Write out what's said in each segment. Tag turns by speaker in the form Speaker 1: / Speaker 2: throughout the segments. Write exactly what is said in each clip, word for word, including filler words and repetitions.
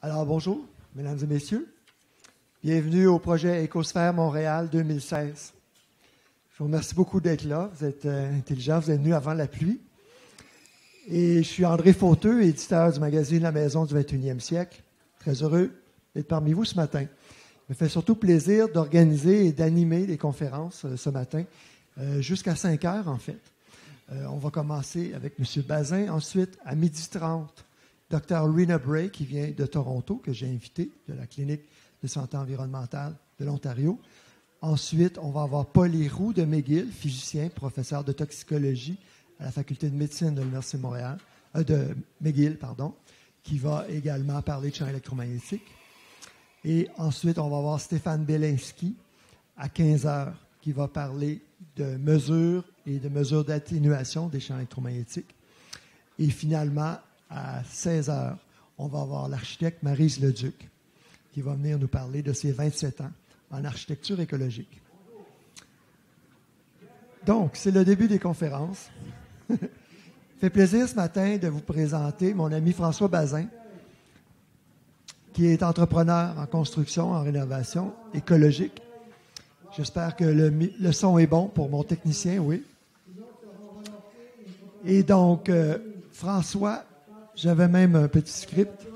Speaker 1: Alors, bonjour, mesdames et messieurs. Bienvenue au projet Écosphère Montréal deux mille seize. Je vous remercie beaucoup d'être là. Vous êtes euh, intelligents, vous êtes venus avant la pluie. Et je suis André Fauteux, éditeur du magazine La Maison du vingt et unième siècle. Très heureux d'être parmi vous ce matin. Il me fait surtout plaisir d'organiser et d'animer des conférences euh, ce matin, euh, jusqu'à cinq heures en fait. Euh, on va commencer avec M. Bazin. Ensuite, à midi trente, Dr Rena Bray, qui vient de Toronto, que j'ai invité, de la Clinique de santé environnementale de l'Ontario. Ensuite, on va avoir Paul Héroux de McGill, physicien, professeur de toxicologie à la Faculté de médecine de l'Université de Montréal, euh, de McGill, pardon, qui va également parler de champs électromagnétiques. Et ensuite, on va avoir Stéphane Belinsky à quinze heures, qui va parler de mesures et de mesures d'atténuation des champs électromagnétiques. Et finalement, à seize heures, on va avoir l'architecte Maryse Leduc, qui va venir nous parler de ses vingt-sept ans en architecture écologique. Donc, c'est le début des conférences. Ça fait plaisir ce matin de vous présenter mon ami François Bazin, qui est entrepreneur en construction, en rénovation écologique. J'espère que le, le son est bon pour mon technicien, oui. Et donc, euh, François, j'avais même un petit script.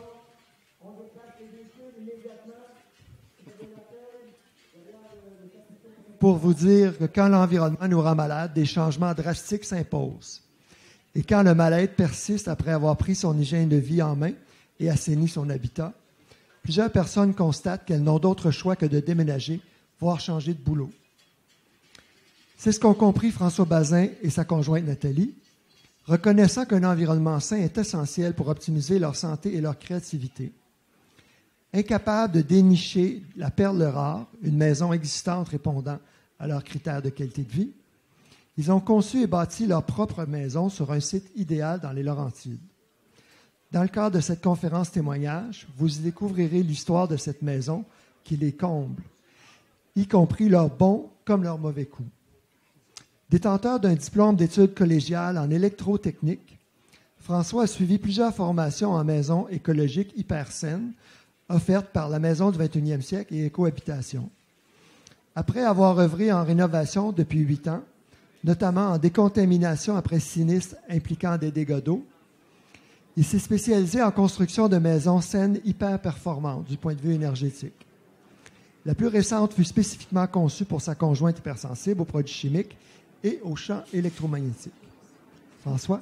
Speaker 1: Pour vous dire que quand l'environnement nous rend malade, des changements drastiques s'imposent. Et quand le mal-être persiste après avoir pris son hygiène de vie en main et assaini son habitat, plusieurs personnes constatent qu'elles n'ont d'autre choix que de déménager, voire changer de boulot. C'est ce qu'ont compris François Bazin et sa conjointe Nathalie, reconnaissant qu'un environnement sain est essentiel pour optimiser leur santé et leur créativité. Incapables de dénicher la perle rare, une maison existante répondant à leurs critères de qualité de vie, ils ont conçu et bâti leur propre maison sur un site idéal dans les Laurentides. Dans le cadre de cette conférence témoignage, vous y découvrirez l'histoire de cette maison qui les comble, y compris leurs bons comme leurs mauvais coups. Détenteur d'un diplôme d'études collégiales en électrotechnique, François a suivi plusieurs formations en maison écologique hyper saine, offertes par la Maison du vingt et unième siècle et Écohabitation. Après avoir œuvré en rénovation depuis huit ans, notamment en décontamination après sinistres impliquant des dégâts d'eau, il s'est spécialisé en construction de maisons saines hyper performantes du point de vue énergétique. La plus récente fut spécifiquement conçue pour sa conjointe hypersensible aux produits chimiques et aux champs électromagnétiques. François?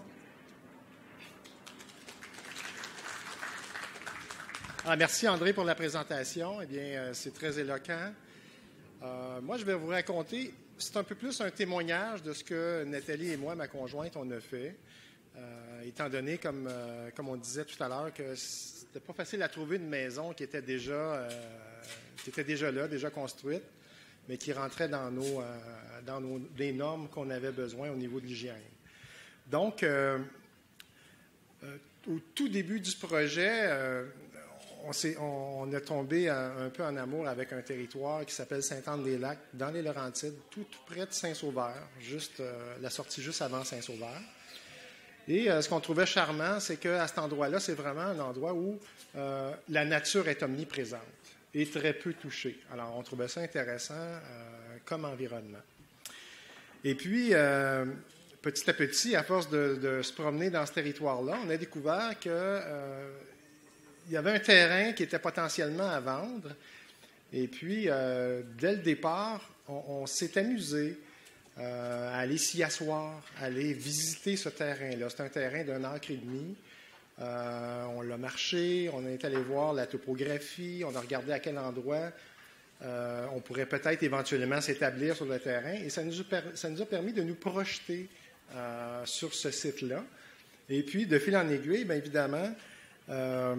Speaker 2: Ah, merci André pour la présentation. Eh bien, euh, c'est très éloquent. Euh, moi, je vais vous raconter, c'est un peu plus un témoignage de ce que Nathalie et moi, ma conjointe, on a fait. Euh, étant donné, comme, euh, comme on disait tout à l'heure, que c'était pas facile à trouver une maison qui était déjà, euh, qui était déjà là, déjà construite, mais qui rentrait dans, nos, euh, dans nos, les normes qu'on avait besoin au niveau de l'hygiène. Donc, euh, euh, au tout début du projet, euh, on, s'est, on, on a tombé un, un peu en amour avec un territoire qui s'appelle Sainte-Anne-des-Lacs, dans les Laurentides, tout, tout près de Saint-Sauveur, juste, euh, la sortie juste avant Saint-Sauveur. Et euh, ce qu'on trouvait charmant, c'est qu'à cet endroit-là, c'est vraiment un endroit où euh, la nature est omniprésente et très peu touchée. Alors, on trouvait ça intéressant euh, comme environnement. Et puis, euh, petit à petit, à force de, de se promener dans ce territoire-là, on a découvert qu'il euh, y avait un terrain qui était potentiellement à vendre. Et puis, euh, dès le départ, on, on s'est amusé Euh, à aller s'y asseoir, à aller visiter ce terrain-là. C'est un terrain d'un acre et demi. Euh, on l'a marché, on est allé voir la topographie, on a regardé à quel endroit euh, on pourrait peut-être éventuellement s'établir sur le terrain. Et ça nous a, per- ça nous a permis de nous projeter euh, sur ce site-là. Et puis, de fil en aiguille, bien évidemment, euh,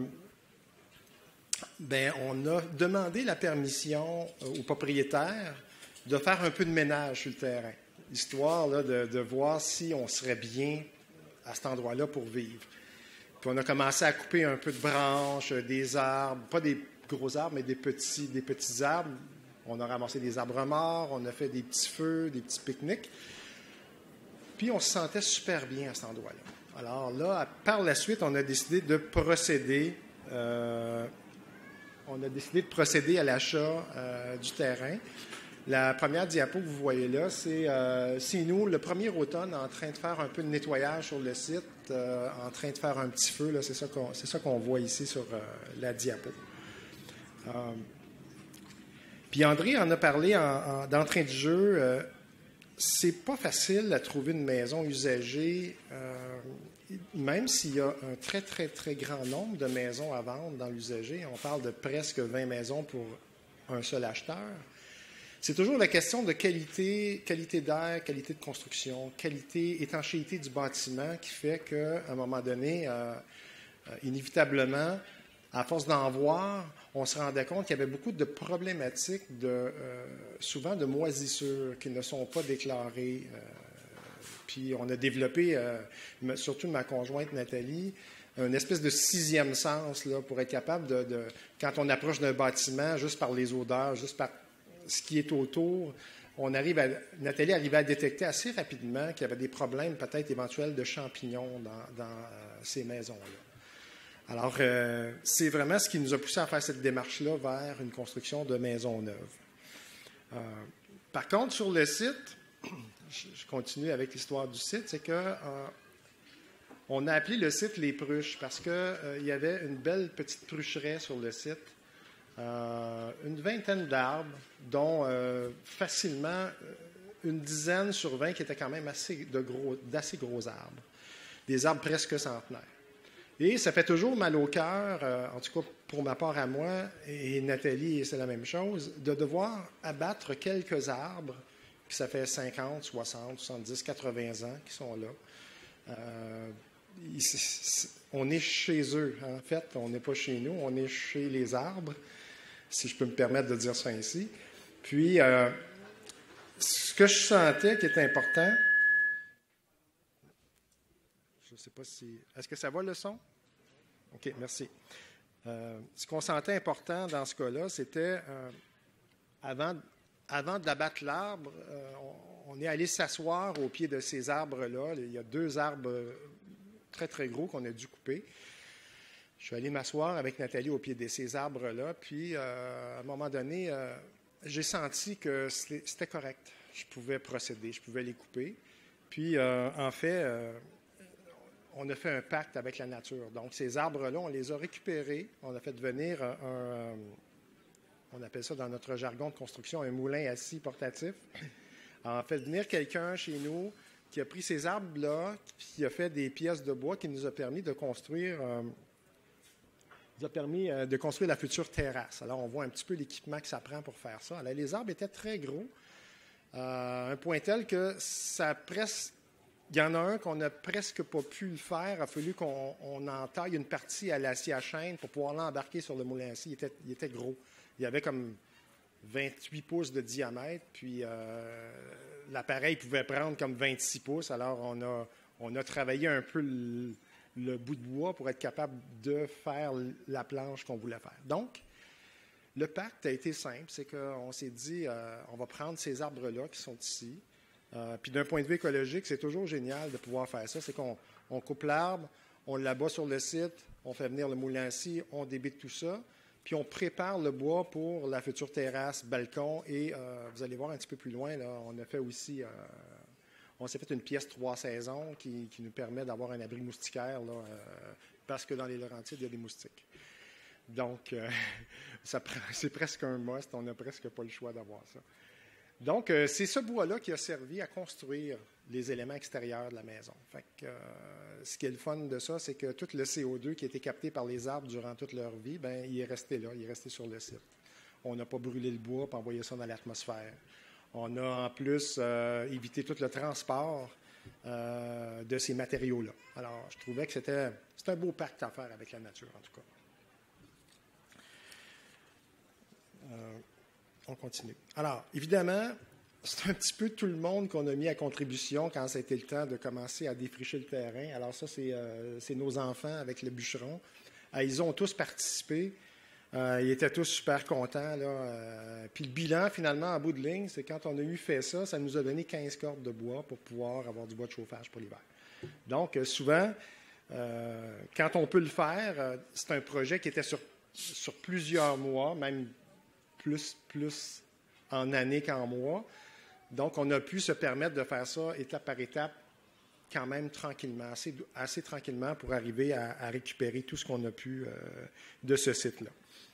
Speaker 2: bien, on a demandé la permission aux propriétaires de faire un peu de ménage sur le terrain, histoire là, de, de voir si on serait bien à cet endroit-là pour vivre. Puis on a commencé à couper un peu de branches, des arbres, pas des gros arbres, mais des petits, des petits arbres. On a ramassé des arbres morts, on a fait des petits feux, des petits pique-niques. Puis on se sentait super bien à cet endroit-là. Alors là, par la suite, on a décidé de procéder euh, on a décidé de procéder à l'achat euh, du terrain. La première diapo que vous voyez là, c'est euh, nous, le premier automne, en train de faire un peu de nettoyage sur le site, euh, en train de faire un petit feu. C'est ça qu'on c'est ça qu'on voit ici sur euh, la diapo. Euh, puis André en a parlé en, en, d'entrée de jeu. Euh, c'est pas facile à trouver une maison usagée, euh, même s'il y a un très, très, très grand nombre de maisons à vendre dans l'usager. On parle de presque vingt maisons pour un seul acheteur. C'est toujours la question de qualité, qualité d'air, qualité de construction, qualité, étanchéité du bâtiment qui fait qu'à un moment donné, euh, euh, inévitablement, à force d'en voir, on se rendait compte qu'il y avait beaucoup de problématiques, de, euh, souvent de moisissures qui ne sont pas déclarées. Euh, puis on a développé, euh, surtout ma conjointe Nathalie, une espèce de sixième sens là, pour être capable de, de, quand on approche d'un bâtiment, juste par les odeurs, juste par ce qui est autour, on arrive à, Nathalie arrivait à détecter assez rapidement qu'il y avait des problèmes peut-être éventuels de champignons dans, dans euh, ces maisons-là. Alors, euh, c'est vraiment ce qui nous a poussé à faire cette démarche-là vers une construction de maisons neuves. Euh, par contre, sur le site, je continue avec l'histoire du site, c'est que euh, on a appelé le site Les Pruches parce qu'il euh, y avait une belle petite prucheraie sur le site. Euh, une vingtaine d'arbres, dont euh, facilement euh, une dizaine sur vingt qui étaient quand même assez de gros, d'assez gros arbres. Des arbres presque centenaires. Et ça fait toujours mal au cœur, euh, en tout cas pour ma part à moi, et Nathalie, c'est la même chose, de devoir abattre quelques arbres, puis ça fait cinquante, soixante, soixante-dix, quatre-vingts ans qui sont là. Euh, on est chez eux, en fait, on n'est pas chez nous, on est chez les arbres, si je peux me permettre de dire ça ainsi. Puis, euh, ce que je sentais qui était important, je ne sais pas si... Est-ce que ça va le son? OK, merci. Euh, ce qu'on sentait important dans ce cas-là, c'était, euh, avant, avant d'abattre l'arbre, euh, on, on est allé s'asseoir au pied de ces arbres-là. Il y a deux arbres très, très gros qu'on a dû couper. Je suis allé m'asseoir avec Nathalie au pied de ces arbres-là, puis euh, à un moment donné, euh, j'ai senti que c'était correct. Je pouvais procéder, je pouvais les couper. Puis, euh, en fait, euh, on a fait un pacte avec la nature. Donc, ces arbres-là, on les a récupérés. On a fait devenir un, un on appelle ça dans notre jargon de construction, un moulin assis portatif. On a fait venir quelqu'un chez nous qui a pris ces arbres-là, qui a fait des pièces de bois qui nous a permis de construire... Euh, nous a permis euh, de construire la future terrasse. Alors, on voit un petit peu l'équipement que ça prend pour faire ça. Alors, les arbres étaient très gros, euh, à un point tel que ça presque... Il y en a un qu'on n'a presque pas pu le faire. Il a fallu qu'on on entaille une partie à l'acier à chaîne pour pouvoir l'embarquer sur le moulin à scie. Il était, il était gros. Il y avait comme vingt-huit pouces de diamètre, puis euh, l'appareil pouvait prendre comme vingt-six pouces. Alors, on a, on a travaillé un peu le... le bout de bois pour être capable de faire la planche qu'on voulait faire. Donc, le pacte a été simple, c'est qu'on s'est dit, euh, on va prendre ces arbres-là qui sont ici, euh, puis d'un point de vue écologique, c'est toujours génial de pouvoir faire ça, c'est qu'on on coupe l'arbre, on l'abat sur le site, on fait venir le moulin à scie, on débite tout ça, puis on prépare le bois pour la future terrasse, balcon, et euh, vous allez voir un petit peu plus loin, là, on a fait aussi... Euh, On s'est fait une pièce trois saisons qui, qui nous permet d'avoir un abri moustiquaire, là, euh, parce que dans les Laurentides, il y a des moustiques. Donc, euh, ça prend, c'est presque un must. On n'a presque pas le choix d'avoir ça. Donc, euh, c'est ce bois-là qui a servi à construire les éléments extérieurs de la maison. Fait que, euh, ce qui est le fun de ça, c'est que tout le C O deux qui a été capté par les arbres durant toute leur vie, ben, il est resté là, il est resté sur le site. On n'a pas brûlé le bois pour envoyer ça dans l'atmosphère. On a en plus euh, évité tout le transport euh, de ces matériaux-là. Alors, je trouvais que c'était, c'était un beau pacte à faire avec la nature, en tout cas. Euh, on continue. Alors, évidemment, c'est un petit peu tout le monde qu'on a mis à contribution quand ça a été le temps de commencer à défricher le terrain. Alors ça, c'est, euh, c'est nos enfants avec le bûcheron. Euh, ils ont tous participé. Euh, ils étaient tous super contents. Là. Euh, puis le bilan, finalement, en bout de ligne, c'est quand on a eu fait ça, ça nous a donné quinze cordes de bois pour pouvoir avoir du bois de chauffage pour l'hiver. Donc, euh, souvent, euh, quand on peut le faire, euh, c'est un projet qui était sur, sur plusieurs mois, même plus, plus en années qu'en mois. Donc, on a pu se permettre de faire ça étape par étape, quand même tranquillement, assez, assez tranquillement pour arriver à, à récupérer tout ce qu'on a pu euh, de ce site-là.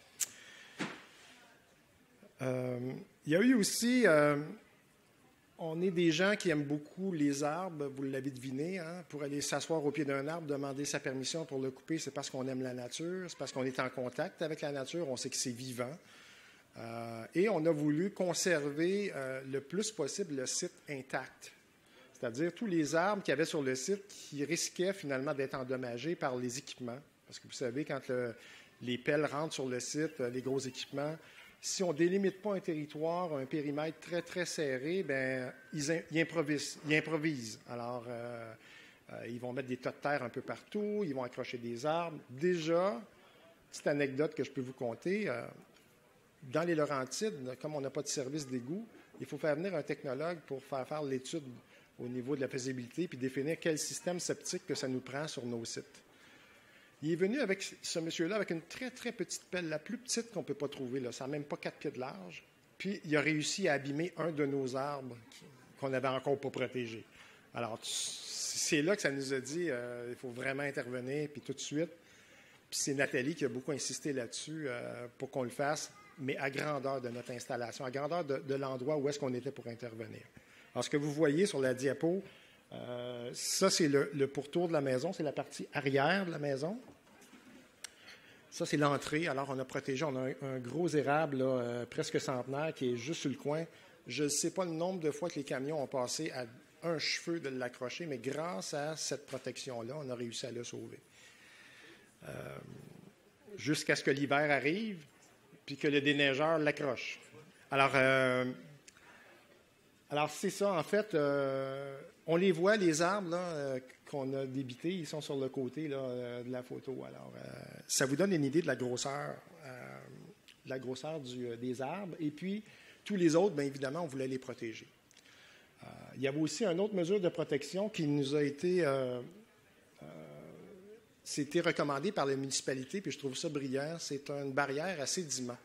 Speaker 2: Euh, il y a eu aussi, euh, on est des gens qui aiment beaucoup les arbres, vous l'avez deviné, hein, pour aller s'asseoir au pied d'un arbre, demander sa permission pour le couper, c'est parce qu'on aime la nature, c'est parce qu'on est en contact avec la nature, on sait que c'est vivant. Euh, et on a voulu conserver euh, le plus possible le site intact, c'est-à-dire tous les arbres qu'il y avait sur le site qui risquaient finalement d'être endommagés par les équipements. Parce que vous savez, quand le, les pelles rentrent sur le site, les gros équipements, si on ne délimite pas un territoire, un périmètre très, très serré, bien, ils, ils, improvisent, ils improvisent. Alors, euh, euh, ils vont mettre des tas de terre un peu partout, ils vont accrocher des arbres. Déjà, petite anecdote que je peux vous conter, euh, dans les Laurentides, comme on n'a pas de service d'égout, il faut faire venir un technologue pour faire faire l'étude au niveau de la faisabilité puis définir quel système septique que ça nous prend sur nos sites. Il est venu avec ce monsieur-là avec une très, très petite pelle, la plus petite qu'on ne peut pas trouver, là, ça n'a même pas quatre pieds de large, puis il a réussi à abîmer un de nos arbres qu'on n'avait encore pas protégé. Alors, c'est là que ça nous a dit euh, il faut vraiment intervenir, puis tout de suite. Puis c'est Nathalie qui a beaucoup insisté là-dessus euh, pour qu'on le fasse, mais à grandeur de notre installation, à grandeur de, de l'endroit où est-ce qu'on était pour intervenir. Alors, ce que vous voyez sur la diapo, euh, ça, c'est le, le pourtour de la maison, c'est la partie arrière de la maison. Ça, c'est l'entrée. Alors, on a protégé, on a un, un gros érable, là, euh, presque centenaire, qui est juste sur le coin. Je ne sais pas le nombre de fois que les camions ont passé à un cheveu de l'accrocher, mais grâce à cette protection-là, on a réussi à le sauver. Euh, jusqu'à ce que l'hiver arrive, puis que le déneigeur l'accroche. Alors, euh, alors c'est ça, en fait, euh, on les voit, les arbres là, euh, qu'on a débités, ils sont sur le côté là, euh, de la photo. Alors, euh, ça vous donne une idée de la grosseur, euh, de la grosseur du, euh, des arbres. Et puis, tous les autres, bien évidemment, on voulait les protéger. Euh, il y avait aussi une autre mesure de protection qui nous a été... Euh, euh, C'était recommandé par la municipalité, puis je trouve ça brillant. C'est une barrière à sédiments.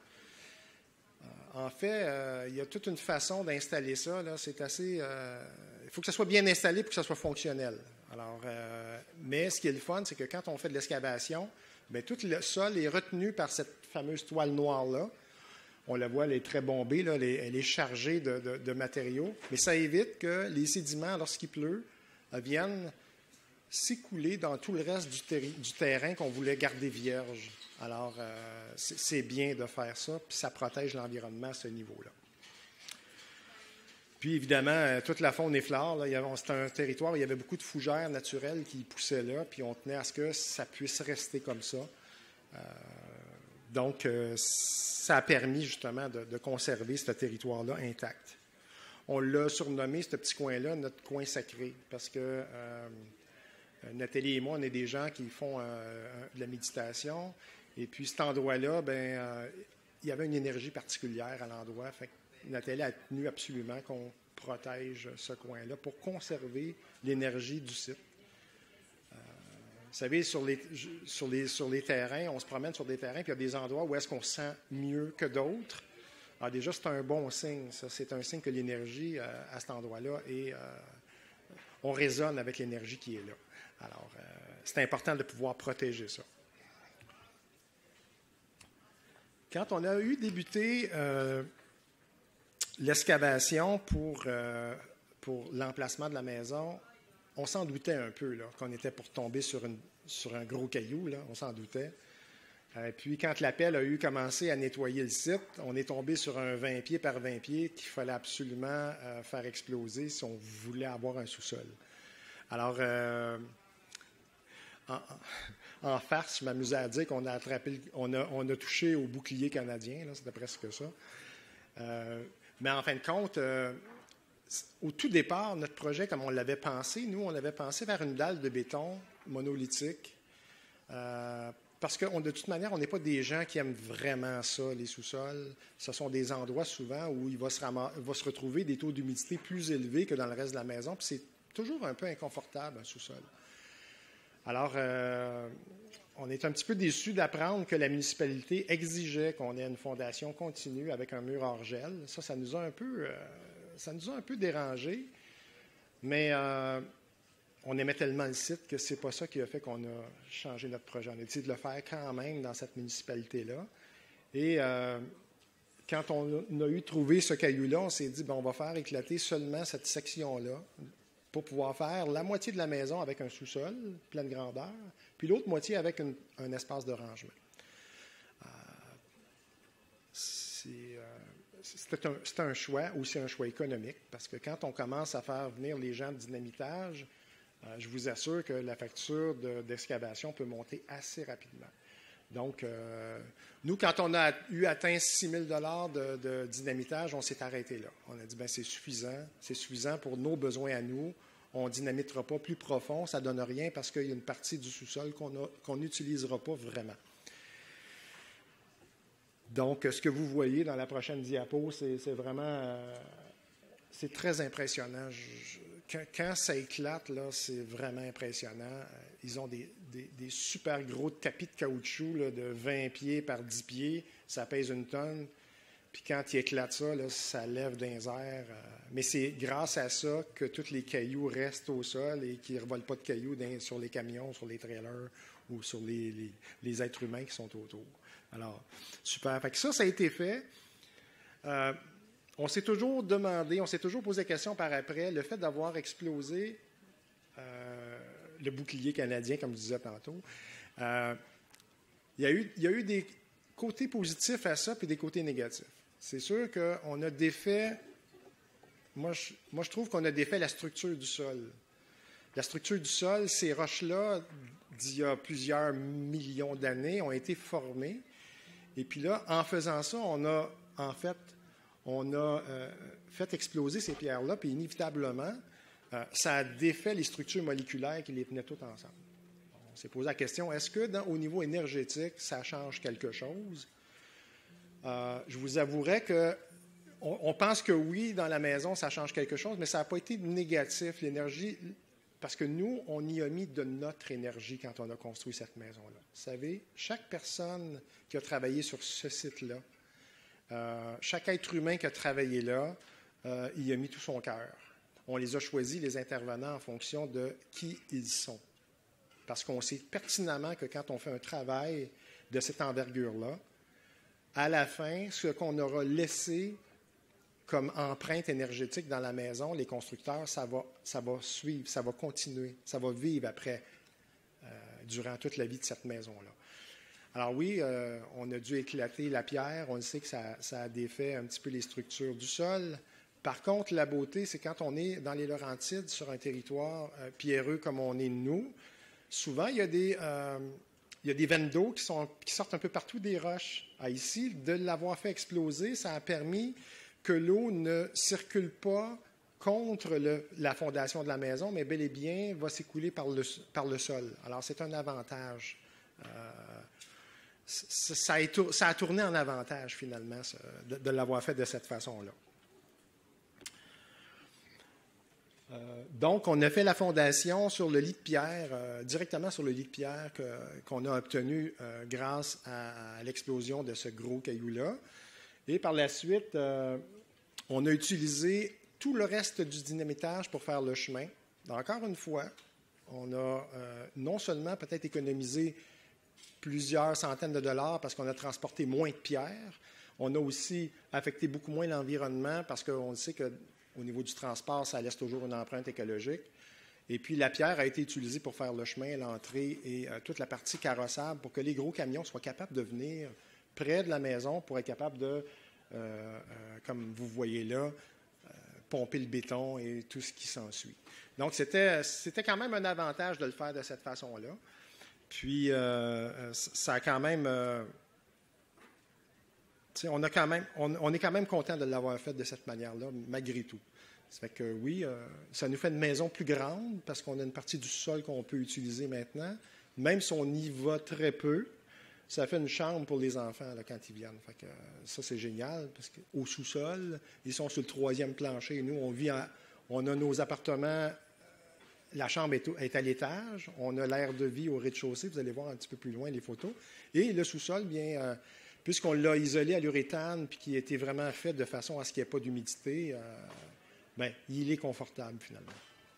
Speaker 2: Euh, en fait, euh, il y a toute une façon d'installer ça. Là. C'est assez. Euh, il faut que ça soit bien installé pour que ça soit fonctionnel. Alors, euh, mais ce qui est le fun, c'est que quand on fait de l'excavation, bien, tout le sol est retenu par cette fameuse toile noire-là. On la voit, elle est très bombée, là, elle, est, elle est chargée de, de, de matériaux. Mais ça évite que les sédiments, lorsqu'il pleut, euh, viennent s'écouler dans tout le reste du, terri- du terrain qu'on voulait garder vierge. Alors, euh, c'est, c'est bien de faire ça, puis ça protège l'environnement à ce niveau-là. Puis, évidemment, euh, toute la faune et flore, là, il y avait, c'était un territoire où il y avait beaucoup de fougères naturelles qui poussaient là, puis on tenait à ce que ça puisse rester comme ça. Euh, donc, euh, ça a permis justement de, de conserver ce territoire-là intact. On l'a surnommé, ce petit coin-là, notre coin sacré, parce que... Euh, Nathalie et moi, on est des gens qui font euh, de la méditation. Et puis, cet endroit-là, ben, euh, il y avait une énergie particulière à l'endroit. Fait que Nathalie a tenu absolument qu'on protège ce coin-là pour conserver l'énergie du site. Euh, vous savez, sur les, sur, les, sur les terrains, on se promène sur des terrains, puis il y a des endroits où est-ce qu'on se sent mieux que d'autres. Alors déjà, c'est un bon signe. Ça. C'est un signe que l'énergie euh, à cet endroit-là est... Euh, on résonne avec l'énergie qui est là. Alors, euh, c'est important de pouvoir protéger ça. Quand on a eu débuté euh, l'excavation pour, euh, pour l'emplacement de la maison, on s'en doutait un peu là, qu'on était pour tomber sur, une, sur un gros caillou, là, on s'en doutait. Euh, puis, quand l'appel a eu commencé à nettoyer le site, on est tombé sur un vingt pieds par vingt pieds qu'il fallait absolument euh, faire exploser si on voulait avoir un sous-sol. Alors, euh, en, en farce, je m'amusais à dire qu'on a attrapé, on a, on a touché au bouclier canadien, là, c'était presque ça. Euh, mais en fin de compte, euh, au tout départ, notre projet, comme on l'avait pensé, nous, on avait pensé vers une dalle de béton monolithique. Euh, parce que on, de toute manière, on n'est pas des gens qui aiment vraiment ça, les sous-sols. Ce sont des endroits souvent où il va se, ram- va se retrouver des taux d'humidité plus élevés que dans le reste de la maison. Puis c'est toujours un peu inconfortable, un sous-sol. Alors, euh, on est un petit peu déçus d'apprendre que la municipalité exigeait qu'on ait une fondation continue avec un mur hors gel. Ça, ça nous a un peu, euh, ça nous a un peu dérangés. Mais euh, on aimait tellement le site que c'est pas ça qui a fait qu'on a changé notre projet. On a décidé de le faire quand même dans cette municipalité-là. Et euh, quand on a eu trouvé ce caillou-là, on s'est dit, bon, on va faire éclater seulement cette section-là pour pouvoir faire la moitié de la maison avec un sous-sol, pleine grandeur, puis l'autre moitié avec une, un espace de rangement. Euh, c'est, euh, c'était, un, c'était un choix, aussi un choix économique, parce que quand on commence à faire venir les gens de dynamitage, euh, je vous assure que la facture de, d'excavation peut monter assez rapidement. Donc, euh, nous, quand on a eu atteint six mille dollars de, de dynamitage, on s'est arrêté là. On a dit, bien, c'est suffisant. C'est suffisant pour nos besoins à nous. On ne dynamitera pas plus profond. Ça ne donne rien parce qu'il y a une partie du sous-sol qu'on a, qu'on n'utilisera pas vraiment. Donc, ce que vous voyez dans la prochaine diapo, c'est, c'est vraiment... Euh, c'est très impressionnant. Je, je, quand, quand ça éclate, là, c'est vraiment impressionnant. Ils ont des, des, des super gros tapis de caoutchouc là, de vingt pieds par dix pieds. Ça pèse une tonne. Puis quand ils éclatent ça, là, ça lève dans les airs. Mais c'est grâce à ça que tous les cailloux restent au sol et qu'ils ne revolent pas de cailloux dans, sur les camions, sur les trailers ou sur les, les, les êtres humains qui sont autour. Alors, super. Fait que ça, ça a été fait. Euh, on s'est toujours demandé, on s'est toujours posé la question par après, le fait d'avoir explosé euh, le bouclier canadien, comme je disais tantôt, euh, il y a eu, il y a eu des côtés positifs à ça puis des côtés négatifs. C'est sûr qu'on a défait, moi je, moi je trouve qu'on a défait la structure du sol. La structure du sol, ces roches-là, d'il y a plusieurs millions d'années, ont été formées. Et puis là, en faisant ça, on a en fait, on a euh, fait exploser ces pierres-là, puis inévitablement, euh, ça a défait les structures moléculaires qui les tenaient toutes ensemble. On s'est posé la question, est-ce que dans, au niveau énergétique, ça change quelque chose? Euh, je vous avouerai que on, on pense que oui, dans la maison, ça change quelque chose, mais ça n'a pas été négatif. L'énergie, parce que nous, on y a mis de notre énergie quand on a construit cette maison-là. Vous savez, chaque personne qui a travaillé sur ce site-là, euh, chaque être humain qui a travaillé là, euh, il y a mis tout son cœur. On les a choisis, les intervenants, en fonction de qui ils sont. Parce qu'on sait pertinemment que quand on fait un travail de cette envergure-là, à la fin, ce qu'on aura laissé comme empreinte énergétique dans la maison, les constructeurs, ça va, ça va suivre, ça va continuer, ça va vivre après, euh, durant toute la vie de cette maison-là. Alors oui, euh, on a dû éclater la pierre, on sait que ça, ça a défait un petit peu les structures du sol. Par contre, la beauté, c'est quand on est dans les Laurentides, sur un territoire euh, pierreux comme on est nous, souvent, il y a des, euh, il y a des veines d'eau qui, sont, qui sortent un peu partout des roches. Ah, ici, de l'avoir fait exploser, ça a permis que l'eau ne circule pas contre le, la fondation de la maison, mais bel et bien va s'écouler par le, par le sol. Alors, c'est un avantage. Euh, ça, a, ça a tourné en avantage, finalement, ça, de, de l'avoir fait de cette façon-là. Euh, donc, on a fait la fondation sur le lit de pierre, euh, directement sur le lit de pierre que, qu'on a obtenu euh, grâce à, à l'explosion de ce gros caillou-là. Et par la suite, euh, on a utilisé tout le reste du dynamitage pour faire le chemin. Encore une fois, on a euh, non seulement peut-être économisé plusieurs centaines de dollars parce qu'on a transporté moins de pierres, on a aussi affecté beaucoup moins l'environnement parce qu'on sait que au niveau du transport, ça laisse toujours une empreinte écologique. Et puis, la pierre a été utilisée pour faire le chemin, l'entrée et euh, toute la partie carrossable pour que les gros camions soient capables de venir près de la maison pour être capables de, euh, euh, comme vous voyez là, euh, pomper le béton et tout ce qui s'ensuit. Donc, c'était, c'était quand même un avantage de le faire de cette façon-là. Puis, euh, ça a quand même... Euh, On, a quand même, on, on est quand même content de l'avoir fait de cette manière-là, malgré tout. Ça fait que oui, euh, ça nous fait une maison plus grande parce qu'on a une partie du sol qu'on peut utiliser maintenant. Même si on y va très peu, ça fait une chambre pour les enfants là, quand ils viennent. Fait que, euh, ça, c'est génial parce qu'au sous-sol, ils sont sur le troisième plancher. Nous, on vit en, on a nos appartements la chambre est, est à l'étage. On a l'air de vie au rez-de-chaussée. Vous allez voir un petit peu plus loin les photos. Et le sous-sol, bien, euh, puisqu'on l'a isolé à l'uréthane puis qui a été vraiment fait de façon à ce qu'il n'y ait pas d'humidité, euh, bien, il est confortable finalement.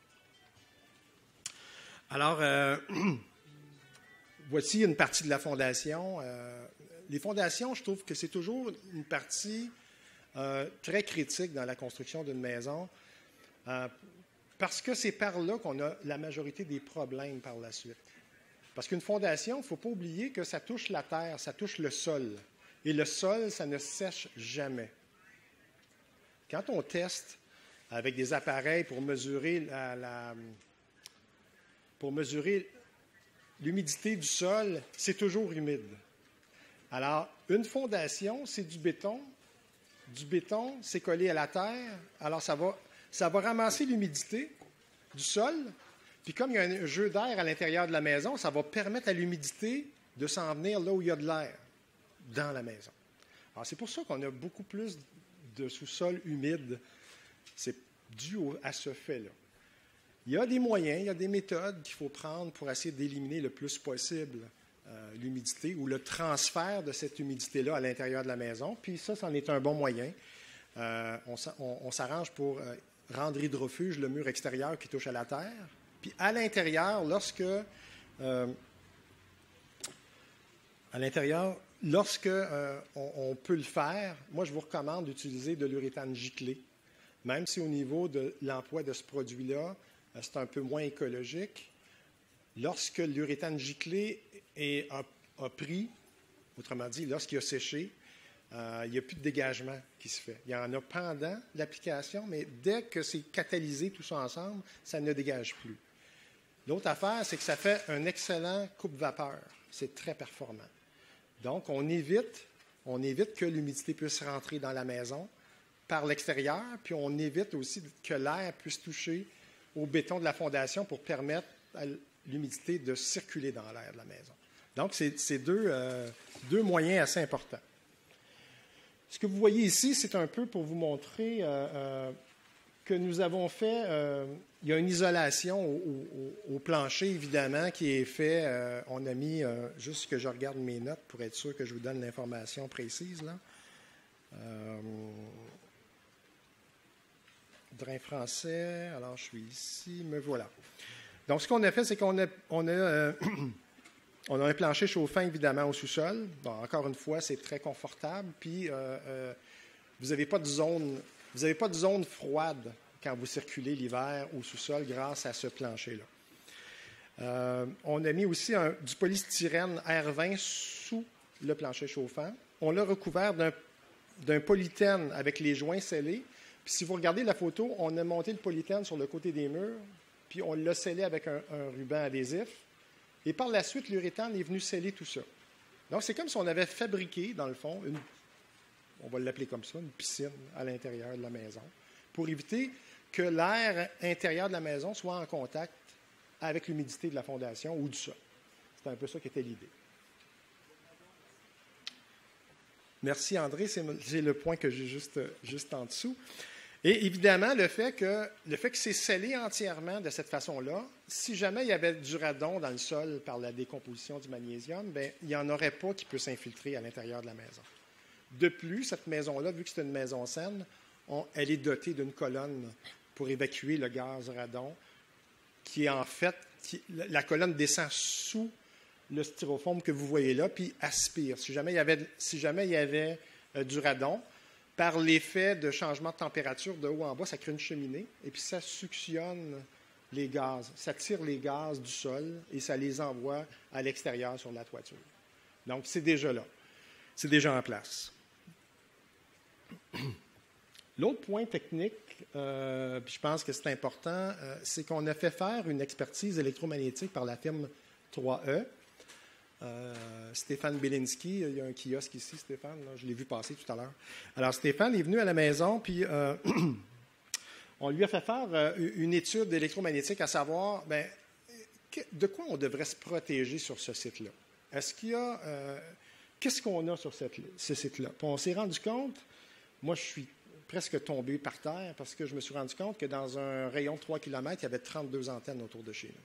Speaker 2: Alors, euh, voici une partie de la fondation. Euh, les fondations, je trouve que c'est toujours une partie euh, très critique dans la construction d'une maison. Euh, Parce que c'est par là qu'on a la majorité des problèmes par la suite. Parce qu'une fondation, il ne faut pas oublier que ça touche la terre, ça touche le sol. Et le sol, ça ne sèche jamais. Quand on teste avec des appareils pour mesurer la, la, pour mesurer l'humidité du sol, c'est toujours humide. Alors, une fondation, c'est du béton. Du béton, c'est collé à la terre. Alors, ça va... Ça va ramasser l'humidité du sol, puis comme il y a un jeu d'air à l'intérieur de la maison, ça va permettre à l'humidité de s'en venir là où il y a de l'air, dans la maison. Alors, c'est pour ça qu'on a beaucoup plus de sous-sol humide. C'est dû au, à ce fait-là. Il y a des moyens, il y a des méthodes qu'il faut prendre pour essayer d'éliminer le plus possible euh, l'humidité ou le transfert de cette humidité-là à l'intérieur de la maison, puis ça, c'en est un bon moyen. Euh, on, on, on s'arrange pour... Euh, rendre hydrofuge le mur extérieur qui touche à la terre. Puis à l'intérieur, lorsque euh, à l'intérieur, lorsque euh, on, on peut le faire, moi je vous recommande d'utiliser de l'uréthane giclé, même si au niveau de l'emploi de ce produit-là, euh, c'est un peu moins écologique. Lorsque l'uréthane giclé est, a, a pris, autrement dit, lorsqu'il a séché, Euh, il n'y a plus de dégagement qui se fait. Il y en a pendant l'application, mais dès que c'est catalysé tout ça ensemble, ça ne dégage plus. L'autre affaire, c'est que ça fait un excellent coupe-vapeur. C'est très performant. Donc, on évite, on évite que l'humidité puisse rentrer dans la maison par l'extérieur, puis on évite aussi que l'air puisse toucher au béton de la fondation pour permettre à l'humidité de circuler dans l'air de la maison. Donc, c'est, c'est deux, euh, deux moyens assez importants. Ce que vous voyez ici, c'est un peu pour vous montrer euh, euh, que nous avons fait, euh, il y a une isolation au, au, au plancher, évidemment, qui est fait. Euh, on a mis, euh, juste que je regarde mes notes pour être sûr que je vous donne l'information précise, là. Euh, drain français, alors je suis ici, me voilà. Donc, ce qu'on a fait, c'est qu'on a... On a euh, On a un plancher chauffant, évidemment, au sous-sol. Bon, encore une fois, c'est très confortable. Puis, euh, euh, vous n'avez pas de zone, vous n'avez pas de zone froide quand vous circulez l'hiver au sous-sol grâce à ce plancher-là. Euh, on a mis aussi un, du polystyrène R vingt sous le plancher chauffant. On l'a recouvert d'un, d'un polythène avec les joints scellés. Puis, si vous regardez la photo, on a monté le polythène sur le côté des murs, puis on l'a scellé avec un, un ruban adhésif. Et par la suite, l'uréthane est venu sceller tout ça. Donc, c'est comme si on avait fabriqué, dans le fond, une, on va l'appeler comme ça, une piscine à l'intérieur de la maison, pour éviter que l'air intérieur de la maison soit en contact avec l'humidité de la fondation ou du sol. C'est un peu ça qui était l'idée. Merci, André. C'est, c'est le point que j'ai juste, juste en dessous. Et évidemment, le fait que, le fait que c'est scellé entièrement de cette façon-là, si jamais il y avait du radon dans le sol par la décomposition du magnésium, bien, il n'y en aurait pas qui peut s'infiltrer à l'intérieur de la maison. De plus, cette maison-là, vu que c'est une maison saine, on, elle est dotée d'une colonne pour évacuer le gaz radon, qui est en fait, qui, la colonne descend sous le styrofoam que vous voyez là, puis aspire. Si jamais il y avait, si jamais il y avait euh, du radon, par l'effet de changement de température de haut en bas, ça crée une cheminée et puis ça suctionne les gaz. Ça tire les gaz du sol et ça les envoie à l'extérieur sur la toiture. Donc, c'est déjà là. C'est déjà en place. L'autre point technique, euh, puis je pense que c'est important, euh, c'est qu'on a fait faire une expertise électromagnétique par la firme trois E. Euh, Stéphane Bielinski, il y a un kiosque ici, Stéphane, là, je l'ai vu passer tout à l'heure. Alors, Stéphane est venu à la maison, puis euh, on lui a fait faire euh, une étude électromagnétique à savoir, bien, de quoi on devrait se protéger sur ce site-là. Est-ce qu'il y a... Euh, qu'est-ce qu'on a sur cette, ce site-là? Puis on s'est rendu compte, moi je suis presque tombé par terre parce que je me suis rendu compte que dans un rayon de trois kilomètres, il y avait trente-deux antennes autour de chez nous.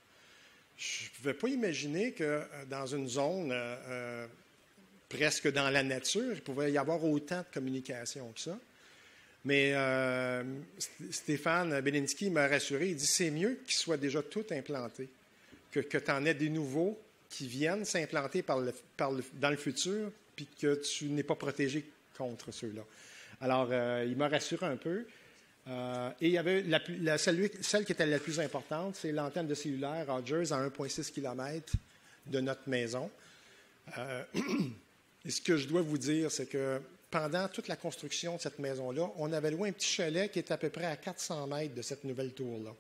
Speaker 2: Je ne pouvais pas imaginer que dans une zone euh, euh, presque dans la nature, il pouvait y avoir autant de communication que ça. Mais euh, Stéphane Belinsky m'a rassuré, il dit c'est mieux qu'ils soient déjà tout implantés, que, que tu en aies des nouveaux qui viennent s'implanter par le, par le, dans le futur, puis que tu n'es pas protégé contre ceux-là. Alors, euh, il m'a rassuré un peu. Euh, et il y avait la, la, celle, celle qui était la plus importante, c'est l'antenne de cellulaire Rogers à un virgule six kilomètres de notre maison. Euh, et ce que je dois vous dire, c'est que pendant toute la construction de cette maison-là, on avait loué un petit chalet qui est à peu près à quatre cents mètres de cette nouvelle tour-là.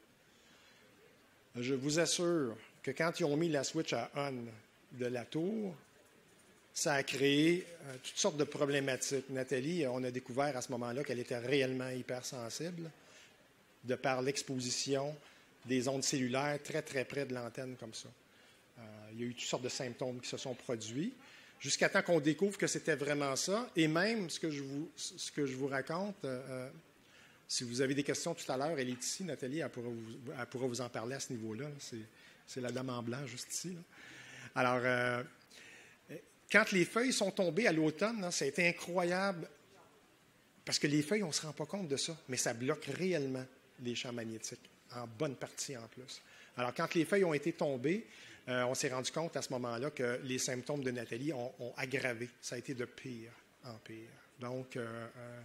Speaker 2: Je vous assure que quand ils ont mis la switch à on de la tour, ça a créé euh, toutes sortes de problématiques. Nathalie, on a découvert à ce moment-là qu'elle était réellement hypersensible de par l'exposition des ondes cellulaires très, très près de l'antenne comme ça. Euh, il y a eu toutes sortes de symptômes qui se sont produits jusqu'à temps qu'on découvre que c'était vraiment ça. Et même, ce que je vous, ce que je vous raconte, euh, si vous avez des questions tout à l'heure, elle est ici, Nathalie, elle pourra vous, elle pourra vous en parler à ce niveau-là. C'est, c'est la dame en blanc juste ici. Là. Alors... Euh, Quand les feuilles sont tombées à l'automne, là, ça a été incroyable, parce que les feuilles, on ne se rend pas compte de ça, mais ça bloque réellement les champs magnétiques, en bonne partie en plus. Alors, quand les feuilles ont été tombées, euh, on s'est rendu compte à ce moment-là que les symptômes de Nathalie ont, ont aggravé. Ça a été de pire en pire. Donc, euh, euh,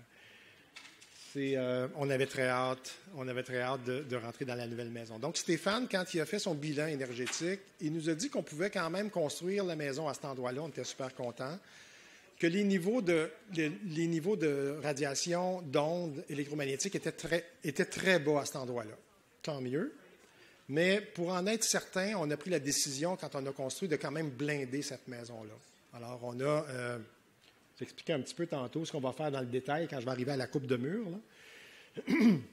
Speaker 2: c'est, euh, on avait très hâte, on avait très hâte de, de rentrer dans la nouvelle maison. Donc, Stéphane, quand il a fait son bilan énergétique, il nous a dit qu'on pouvait quand même construire la maison à cet endroit-là. On était super contents. Que les niveaux de, les, les niveaux de radiation, d'ondes électromagnétiques étaient très, étaient très bas à cet endroit-là. Tant mieux. Mais pour en être certain, on a pris la décision, quand on a construit, de quand même blinder cette maison-là. Alors, on a... Euh, Je vais expliquer un petit peu tantôt ce qu'on va faire dans le détail quand je vais arriver à la coupe de mur. Là.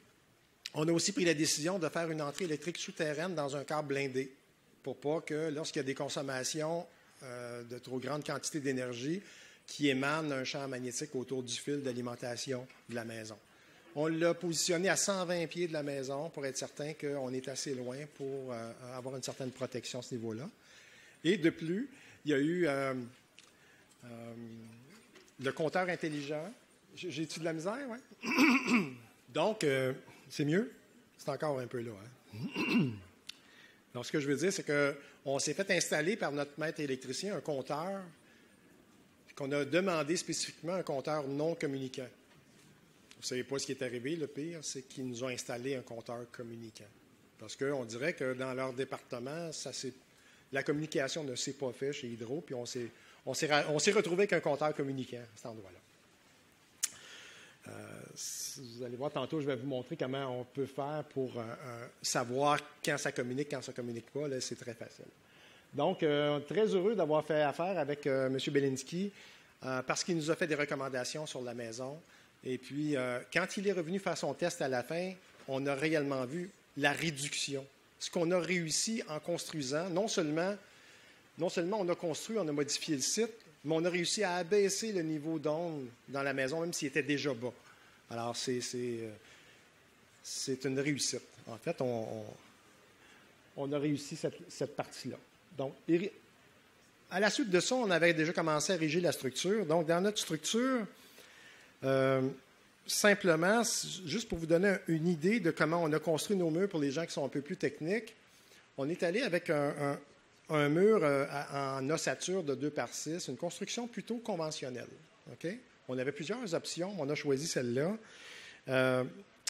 Speaker 2: On a aussi pris la décision de faire une entrée électrique souterraine dans un câble blindé pour pas que, lorsqu'il y a des consommations euh, de trop grande quantité d'énergie, qui émanent d'un champ magnétique autour du fil d'alimentation de la maison. On l'a positionné à cent vingt pieds de la maison pour être certain qu'on est assez loin pour euh, avoir une certaine protection à ce niveau-là. Et de plus, il y a eu... Euh, euh, Le compteur intelligent. J'ai-tu de la misère, oui? Donc, euh, c'est mieux? C'est encore un peu là. Hein? Donc, ce que je veux dire, c'est qu'on s'est fait installer par notre maître électricien un compteur qu'on a demandé spécifiquement un compteur non communicant. Vous ne savez pas ce qui est arrivé, le pire, c'est qu'ils nous ont installé un compteur communicant. Parce qu'on dirait que dans leur département, ça c'est, la communication ne s'est pas faite chez Hydro, puis on s'est... On s'est, on s'est retrouvé avec un compteur communicant à cet endroit-là. Euh, vous allez voir tantôt, je vais vous montrer comment on peut faire pour euh, euh, savoir quand ça communique, quand ça ne communique pas. Là, c'est très facile. Donc, euh, très heureux d'avoir fait affaire avec euh, M. Belinsky euh, parce qu'il nous a fait des recommandations sur la maison. Et puis, euh, quand il est revenu faire son test à la fin, on a réellement vu la réduction. Ce qu'on a réussi en construisant, non seulement... Non seulement on a construit, on a modifié le site, mais on a réussi à abaisser le niveau d'onde dans la maison, même s'il était déjà bas. Alors, c'est, c'est, c'est une réussite. En fait, on, on, on a réussi cette, cette partie-là. Donc, à la suite de ça, on avait déjà commencé à régir la structure. Donc, dans notre structure, euh, simplement, juste pour vous donner une idée de comment on a construit nos murs pour les gens qui sont un peu plus techniques, on est allé avec un... un un mur euh, en ossature de deux par six, une construction plutôt conventionnelle. Okay? On avait plusieurs options, on a choisi celle-là. Euh,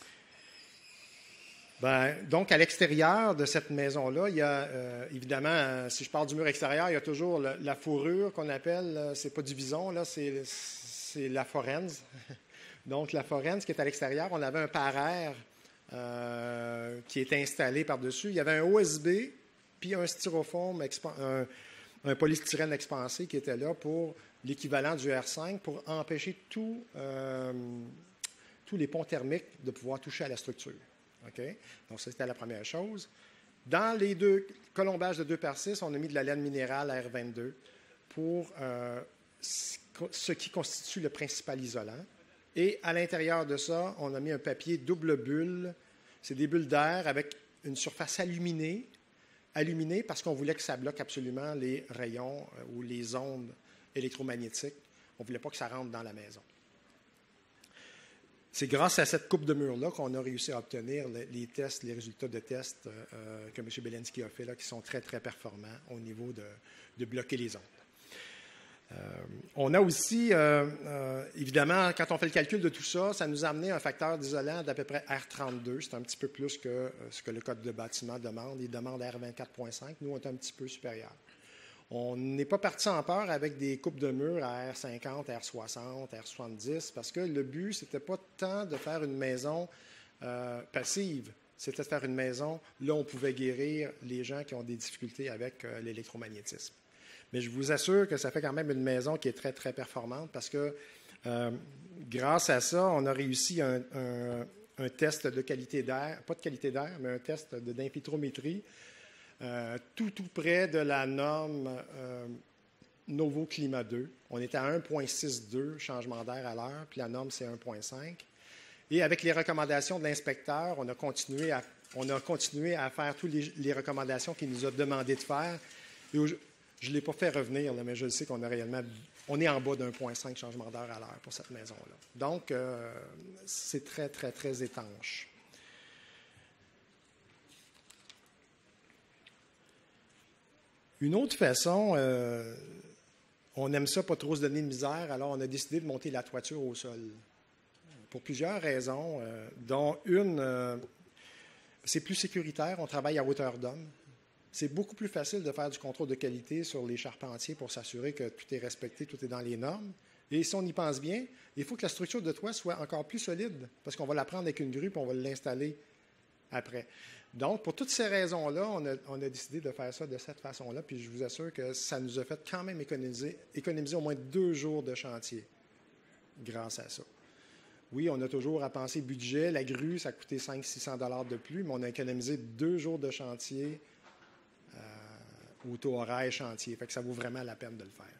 Speaker 2: ben, donc, à l'extérieur de cette maison-là, il y a euh, évidemment, euh, si je parle du mur extérieur, il y a toujours le, la fourrure qu'on appelle, euh, c'est pas du bison, là, c'est, c'est la forense. Donc, la forense qui est à l'extérieur, on avait un paraire euh, qui était installé par-dessus. Il y avait un O S B, puis un styrofoam, un, un polystyrène expansé qui était là pour l'équivalent du R cinq pour empêcher tout, euh, tous les ponts thermiques de pouvoir toucher à la structure. Okay? Donc, ça, c'était la première chose. Dans les deux colombages de deux par six, on a mis de la laine minérale R vingt-deux pour euh, ce qui constitue le principal isolant. Et à l'intérieur de ça, on a mis un papier double bulle. C'est des bulles d'air avec une surface illuminée, illuminée parce qu'on voulait que ça bloque absolument les rayons ou les ondes électromagnétiques. On ne voulait pas que ça rentre dans la maison. C'est grâce à cette coupe de mur-là qu'on a réussi à obtenir les tests, les résultats de tests euh, que M. Belensky a fait, là, qui sont très, très performants au niveau de, de bloquer les ondes. Euh, on a aussi, euh, euh, évidemment, quand on fait le calcul de tout ça, ça nous a amené un facteur d'isolant d'à peu près R trente-deux. C'est un petit peu plus que euh, ce que le code de bâtiment demande. Il demande R vingt-quatre virgule cinq. Nous, on est un petit peu supérieur. On n'est pas parti en peur avec des coupes de murs à R cinquante, R soixante, R soixante-dix, parce que le but, ce n'était pas tant de faire une maison euh, passive, c'était de faire une maison, là, on pouvait guérir les gens qui ont des difficultés avec euh, l'électromagnétisme. Mais je vous assure que ça fait quand même une maison qui est très, très performante, parce que euh, grâce à ça, on a réussi un, un, un test de qualité d'air, pas de qualité d'air, mais un test d'infiltrométrie, Euh, tout, tout près de la norme euh, Novo Climat deux. On est à un virgule soixante-deux changement d'air à l'heure, puis la norme, c'est un virgule cinq. Et avec les recommandations de l'inspecteur, on a continué à, on a continué à faire toutes les, les recommandations qu'il nous a demandé de faire. Et au, je ne l'ai pas fait revenir, là, mais je le sais qu'on a réellement... On est en bas d'un virgule cinq changement d'heure à l'heure pour cette maison-là. Donc, euh, c'est très, très, très étanche. Une autre façon, euh, on aime ça pas trop se donner de misère, alors on a décidé de monter la toiture au sol. Pour plusieurs raisons, euh, dont une, euh, c'est plus sécuritaire, on travaille à hauteur d'homme. C'est beaucoup plus facile de faire du contrôle de qualité sur les charpentiers pour s'assurer que tout est respecté, tout est dans les normes. Et si on y pense bien, il faut que la structure de toit soit encore plus solide, parce qu'on va la prendre avec une grue et on va l'installer après. Donc, pour toutes ces raisons-là, on a, on a décidé de faire ça de cette façon-là, puis je vous assure que ça nous a fait quand même économiser, économiser au moins deux jours de chantier grâce à ça. Oui, on a toujours à penser budget. La grue, ça a coûté cinq cents à six cents dollars de plus, mais on a économisé deux jours de chantier euh, au taux horaire chantier. Fait que ça vaut vraiment la peine de le faire.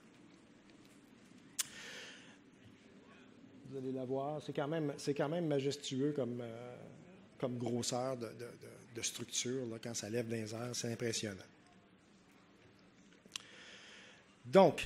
Speaker 2: Vous allez la voir, c'est quand même, c'est quand même majestueux comme... Euh, comme grosseur de, de, de, de structure, là, quand ça lève dans les airs, c'est impressionnant. Donc,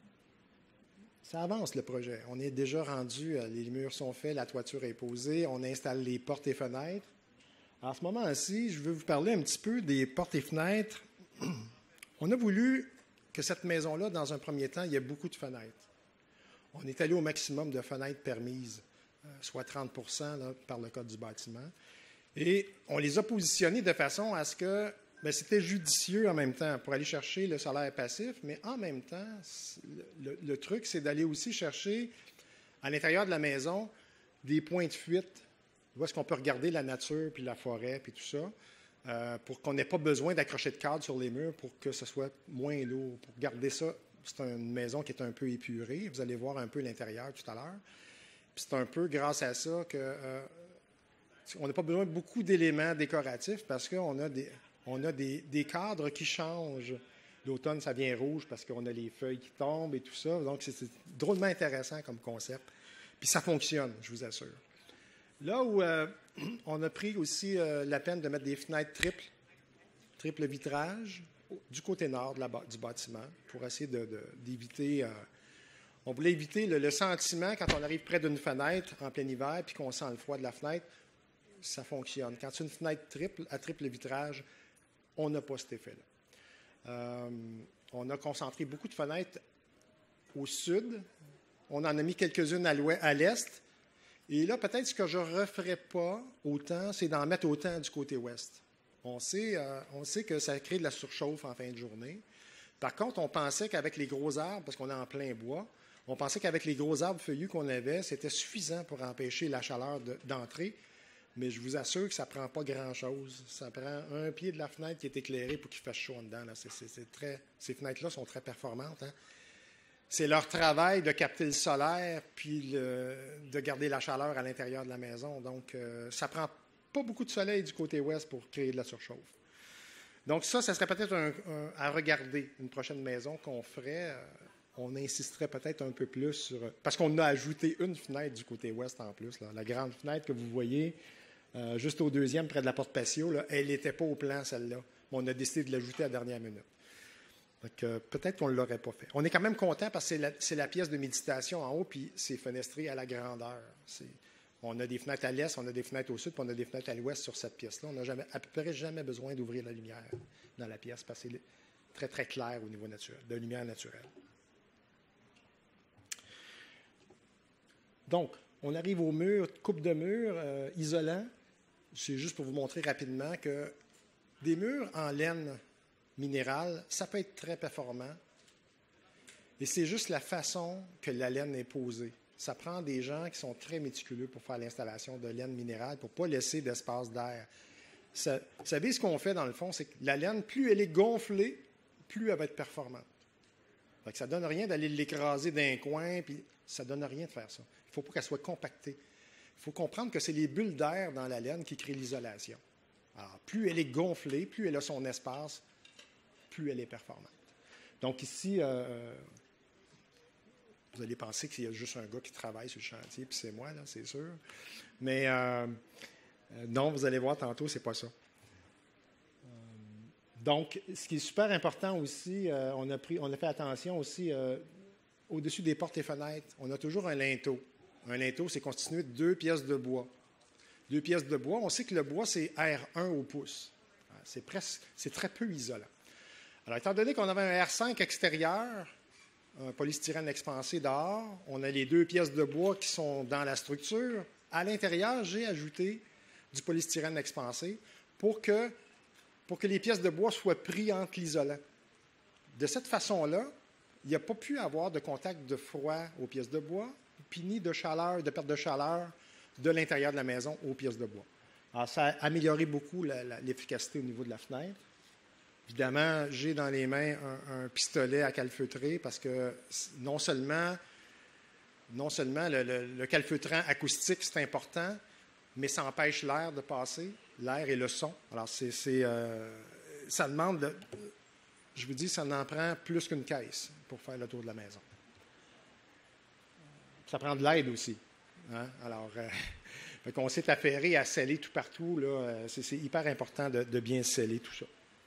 Speaker 2: ça avance le projet. On est déjà rendu, les murs sont faits, la toiture est posée, on installe les portes et fenêtres. En ce moment-ci, je veux vous parler un petit peu des portes et fenêtres. On a voulu que cette maison-là, dans un premier temps, il y ait beaucoup de fenêtres. On est allé au maximum de fenêtres permises, soit trente pour cent là, par le code du bâtiment. Et on les a positionnés de façon à ce que bien, c'était judicieux en même temps pour aller chercher le solaire passif, mais en même temps, le, le truc, c'est d'aller aussi chercher à l'intérieur de la maison des points de fuite, où est-ce qu'on peut regarder la nature, puis la forêt, puis tout ça, euh, pour qu'on n'ait pas besoin d'accrocher de cadres sur les murs pour que ce soit moins lourd. Pour garder ça, c'est une maison qui est un peu épurée. Vous allez voir un peu l'intérieur tout à l'heure. Puis c'est un peu grâce à ça que euh, on n'a pas besoin de beaucoup d'éléments décoratifs parce qu'on a des, on a des, des cadres qui changent. L'automne, ça vient rouge parce qu'on a les feuilles qui tombent et tout ça. Donc, c'est, c'est drôlement intéressant comme concept. Puis ça fonctionne, je vous assure. Là où euh, on a pris aussi euh, la peine de mettre des fenêtres triples, triple vitrage, du côté nord de la, du bâtiment pour essayer de, de, d'éviter... Euh, on voulait éviter le, le sentiment, quand on arrive près d'une fenêtre en plein hiver puis qu'on sent le froid de la fenêtre, ça fonctionne. Quand c'est une fenêtre triple, à triple vitrage, on n'a pas cet effet-là. Euh, on a concentré beaucoup de fenêtres au sud. On en a mis quelques-unes à, à l'est. Et là, peut-être ce que je ne referais pas autant, c'est d'en mettre autant du côté ouest. On sait, euh, on sait que ça crée de la surchauffe en fin de journée. Par contre, on pensait qu'avec les gros arbres, parce qu'on est en plein bois, on pensait qu'avec les gros arbres feuillus qu'on avait, c'était suffisant pour empêcher la chaleur de, d'entrer. Mais je vous assure que ça ne prend pas grand-chose. Ça prend un pied de la fenêtre qui est éclairé pour qu'il fasse chaud en dedans. Là. C'est, c'est, c'est très, ces fenêtres-là sont très performantes. Hein? C'est leur travail de capter le solaire puis le, de garder la chaleur à l'intérieur de la maison. Donc, euh, ça ne prend pas beaucoup de soleil du côté ouest pour créer de la surchauffe. Donc ça, ça serait peut-être un, un, à regarder, une prochaine maison qu'on ferait. Euh, on insisterait peut-être un peu plus sur... Parce qu'on a ajouté une fenêtre du côté ouest en plus. Là. La grande fenêtre que vous voyez, euh, juste au deuxième, près de la porte patio, là, elle n'était pas au plan, celle-là. On a décidé de l'ajouter à la dernière minute. Donc, euh, peut-être qu'on ne l'aurait pas fait. On est quand même content parce que c'est la, c'est la pièce de méditation en haut, puis c'est fenestré à la grandeur. C'est, on a des fenêtres à l'est, on a des fenêtres au sud, puis on a des fenêtres à l'ouest sur cette pièce-là. On n'a jamais, à peu près jamais besoin d'ouvrir la lumière dans la pièce parce que c'est très, très clair au niveau naturel, de lumière naturelle. Donc, on arrive au mur, coupe de mur euh, isolant. C'est juste pour vous montrer rapidement que des murs en laine minérale, ça peut être très performant. Et c'est juste la façon que la laine est posée. Ça prend des gens qui sont très méticuleux pour faire l'installation de laine minérale, pour ne pas laisser d'espace d'air. Ça, vous savez, ce qu'on fait dans le fond, c'est que la laine, plus elle est gonflée, plus elle va être performante. Fait que ça ne donne rien d'aller l'écraser d'un coin, puis ça ne donne rien de faire ça. Il ne faut pas qu'elle soit compactée. Il faut comprendre que c'est les bulles d'air dans la laine qui créent l'isolation. Alors, plus elle est gonflée, plus elle a son espace, plus elle est performante. Donc ici, euh, vous allez penser qu'il y a juste un gars qui travaille sur le chantier, puis c'est moi, là, c'est sûr. Mais euh, non, vous allez voir tantôt, c'est pas ça. Donc, ce qui est super important aussi, euh, on, a pris, on a fait attention aussi, euh, au-dessus des portes et fenêtres, on a toujours un linteau. Un linteau, c'est constitué de deux pièces de bois. Deux pièces de bois, on sait que le bois, c'est R un au pouce. C'est, presque, c'est très peu isolant. Alors, étant donné qu'on avait un R cinq extérieur, un polystyrène expansé dehors, on a les deux pièces de bois qui sont dans la structure. À l'intérieur, j'ai ajouté du polystyrène expansé pour que, pour que les pièces de bois soient prises entre l'isolant. De cette façon-là, il n'y a pas pu avoir de contact de froid aux pièces de bois, puis ni de chaleur, de perte de chaleur de l'intérieur de la maison aux pièces de bois. Alors, ça a amélioré beaucoup la, la, l'efficacité au niveau de la fenêtre. Évidemment, j'ai dans les mains un, un pistolet à calfeutrer parce que non seulement, non seulement le, le, le calfeutrant acoustique, c'est important, mais ça empêche l'air de passer, l'air et le son. Alors, c'est, c'est, euh, ça demande, de, je vous dis, ça en prend plus qu'une caisse pour faire le tour de la maison. Ça prend de l'aide aussi. Hein? Alors, euh, fait qu'on s'est affairé à sceller tout partout. Là, c'est, c'est hyper important de, de bien sceller tout ça.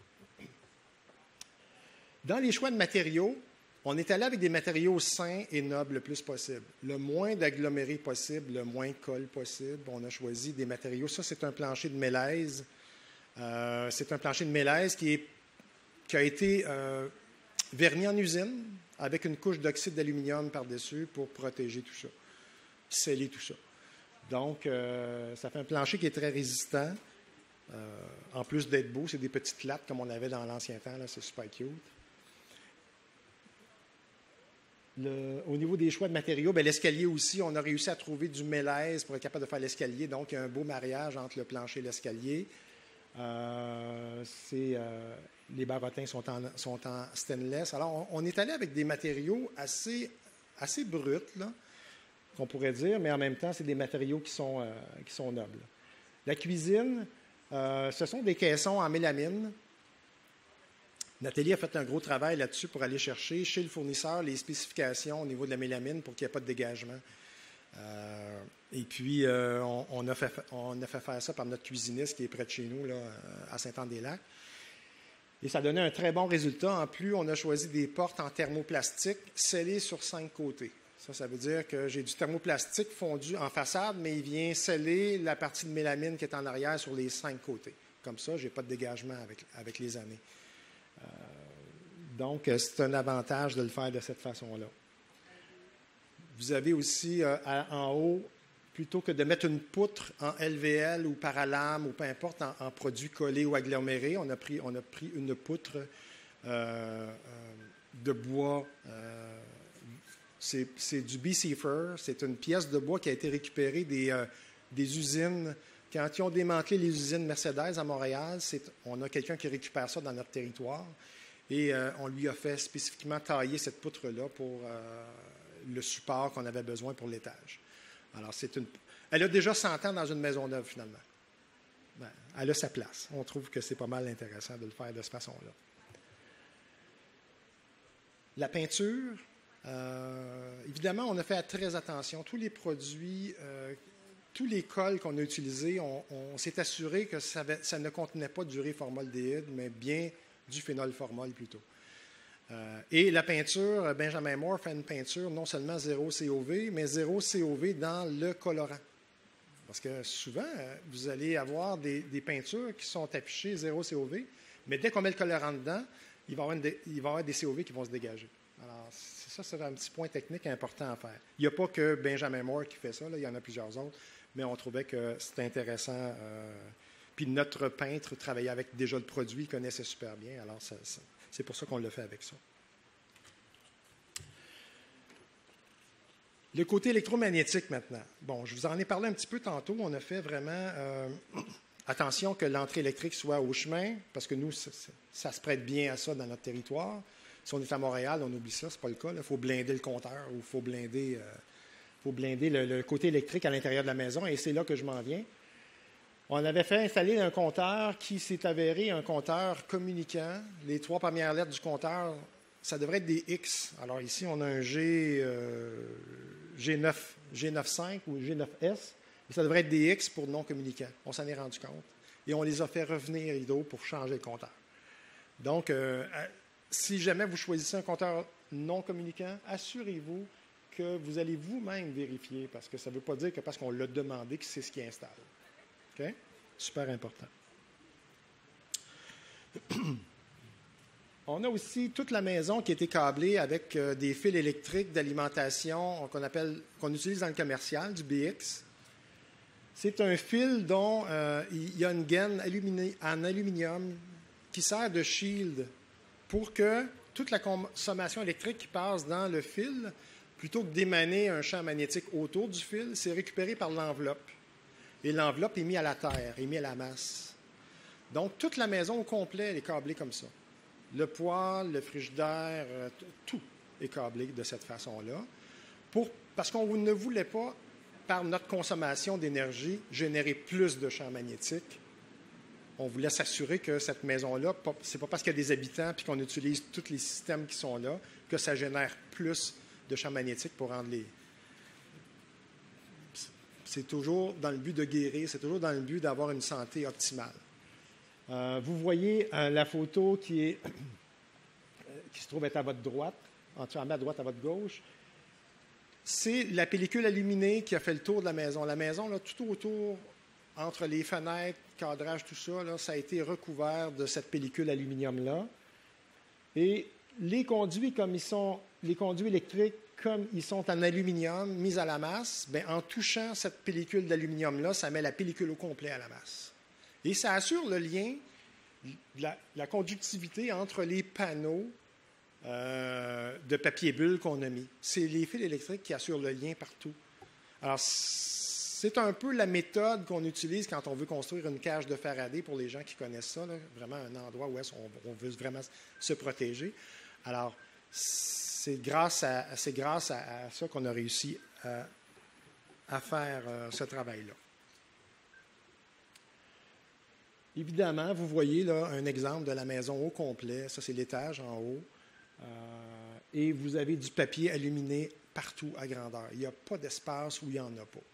Speaker 2: Dans les choix de matériaux, on est allé avec des matériaux sains et nobles le plus possible. Le moins d'agglomérés possible, le moins de colle possible. On a choisi des matériaux. Ça, c'est un plancher de mélèze. Euh, c'est un plancher de mélèze qui, est, qui a été euh, verni en usine avec une couche d'oxyde d'aluminium par-dessus pour protéger tout ça, sceller tout ça. Donc, euh, ça fait un plancher qui est très résistant. Euh, en plus d'être beau, c'est des petites lattes comme on avait dans l'ancien temps. Là, c'est super cute. Le, au niveau des choix de matériaux, bien, l'escalier aussi, on a réussi à trouver du mélèze pour être capable de faire l'escalier. Donc, il y a un beau mariage entre le plancher et l'escalier. Euh, c'est, euh, les barotins sont en, sont en stainless. Alors, on, on est allé avec des matériaux assez, assez bruts, là, qu'on pourrait dire, mais en même temps, c'est des matériaux qui sont, euh, qui sont nobles. La cuisine, euh, ce sont des caissons en mélamine. Nathalie a fait un gros travail là-dessus pour aller chercher chez le fournisseur les spécifications au niveau de la mélamine pour qu'il n'y ait pas de dégagement. Euh, et puis, euh, on, on, a fait, on a fait faire ça par notre cuisiniste qui est près de chez nous, là, à Saint-Anne-des-Lacs. Et ça donnait un très bon résultat. En plus, on a choisi des portes en thermoplastique scellées sur cinq côtés. Ça, ça veut dire que j'ai du thermoplastique fondu en façade, mais il vient sceller la partie de mélamine qui est en arrière sur les cinq côtés. Comme ça, je n'ai pas de dégagement avec, avec les années. Euh, donc, c'est un avantage de le faire de cette façon-là. Vous avez aussi euh, à, en haut, plutôt que de mettre une poutre en L V L ou paralame ou peu importe, en, en produit collé ou aggloméré, on a pris, on a pris une poutre euh, euh, de bois. Euh, c'est, c'est du B C Fir. C'est une pièce de bois qui a été récupérée des, euh, des usines. Quand ils ont démantelé les usines Mercedes à Montréal, c'est, on a quelqu'un qui récupère ça dans notre territoire et euh, on lui a fait spécifiquement tailler cette poutre-là pour euh, le support qu'on avait besoin pour l'étage. Alors, c'est une, elle a déjà cent ans dans une maison neuve, finalement. Ben, elle a sa place. On trouve que c'est pas mal intéressant de le faire de cette façon-là. La peinture, Euh, évidemment, on a fait très attention. Tous les produits, euh, tous les cols qu'on a utilisés, on, on s'est assuré que ça, avait, ça ne contenait pas d'uréformaldéhyde, mais bien du phénolformol plutôt. Euh, et la peinture, Benjamin Moore fait une peinture non seulement zéro C O V, mais zéro C O V dans le colorant. Parce que souvent, vous allez avoir des, des peintures qui sont affichées zéro C O V, mais dès qu'on met le colorant dedans, il va y avoir, une, il va y avoir des C O V qui vont se dégager. Alors, c'est ça, c'est un petit point technique important à faire. Il n'y a pas que Benjamin Moore qui fait ça, là, il y en a plusieurs autres, mais on trouvait que c'était intéressant. Euh, puis notre peintre travaillait avec déjà le produit, il connaissait super bien, alors ça, ça, c'est pour ça qu'on l'a fait avec ça. Le côté électromagnétique maintenant. Bon, je vous en ai parlé un petit peu tantôt. On a fait vraiment euh, attention que l'entrée électrique soit au chemin, parce que nous, ça, ça se prête bien à ça dans notre territoire. Si on est à Montréal, on oublie ça, ce n'est pas le cas. Il faut blinder le compteur ou il faut blinder, euh, faut blinder le, le côté électrique à l'intérieur de la maison, et c'est là que je m'en viens. On avait fait installer un compteur qui s'est avéré un compteur communicant. Les trois premières lettres du compteur, ça devrait être des X. Alors ici, on a un G, euh, G neuf, G neuf cinq ou G neuf S, et ça devrait être des X pour non communicants. On s'en est rendu compte. Et on les a fait revenir rideau pour changer le compteur. Donc, euh, si jamais vous choisissez un compteur non communicant, assurez-vous que vous allez vous-même vérifier, parce que ça ne veut pas dire que parce qu'on l'a demandé que c'est ce qui installe. OK? Super important. On a aussi toute la maison qui a été câblée avec euh, des fils électriques d'alimentation qu'on appelle, qu'on utilise dans le commercial, du B X. C'est un fil dont euh, il y a une gaine alumini- en aluminium qui sert de shield pour que toute la consommation électrique qui passe dans le fil, plutôt que d'émaner un champ magnétique autour du fil, c'est récupéré par l'enveloppe. Et l'enveloppe est mise à la terre, est mise à la masse. Donc, toute la maison au complet, elle est câblée comme ça. Le poêle, le frigidaire, euh, tout est câblé de cette façon-là. Pour, parce qu'on ne voulait pas, par notre consommation d'énergie, générer plus de champs magnétiques. On voulait s'assurer que cette maison-là, ce n'est pas parce qu'il y a des habitants et qu'on utilise tous les systèmes qui sont là que ça génère plus de champs magnétiques pour rendre les... C'est toujours dans le but de guérir, c'est toujours dans le but d'avoir une santé optimale. Euh, vous voyez euh, la photo qui, est, qui se trouve être à votre droite, entièrement à droite, à votre gauche. C'est la pellicule illuminée qui a fait le tour de la maison. La maison, là, tout autour, entre les fenêtres, cadrage, tout ça, là, ça a été recouvert de cette pellicule aluminium-là. Et les conduits, comme ils sont, les conduits électriques, comme ils sont en aluminium, mis à la masse, bien, en touchant cette pellicule d'aluminium-là, ça met la pellicule au complet à la masse. Et ça assure le lien, la, la conductivité entre les panneaux euh, de papier bulle qu'on a mis. C'est les fils électriques qui assurent le lien partout. Alors, c'est un peu la méthode qu'on utilise quand on veut construire une cage de Faraday, pour les gens qui connaissent ça, là, vraiment un endroit où est-ce on, on veut vraiment se protéger. Alors, c'est grâce à, c'est grâce à, à ça qu'on a réussi à, à faire euh, ce travail-là. Évidemment, vous voyez là un exemple de la maison au complet. Ça, c'est l'étage en haut. Euh, et vous avez du papier aluminé partout à grandeur. Il n'y a pas d'espace où il n'y en a pas.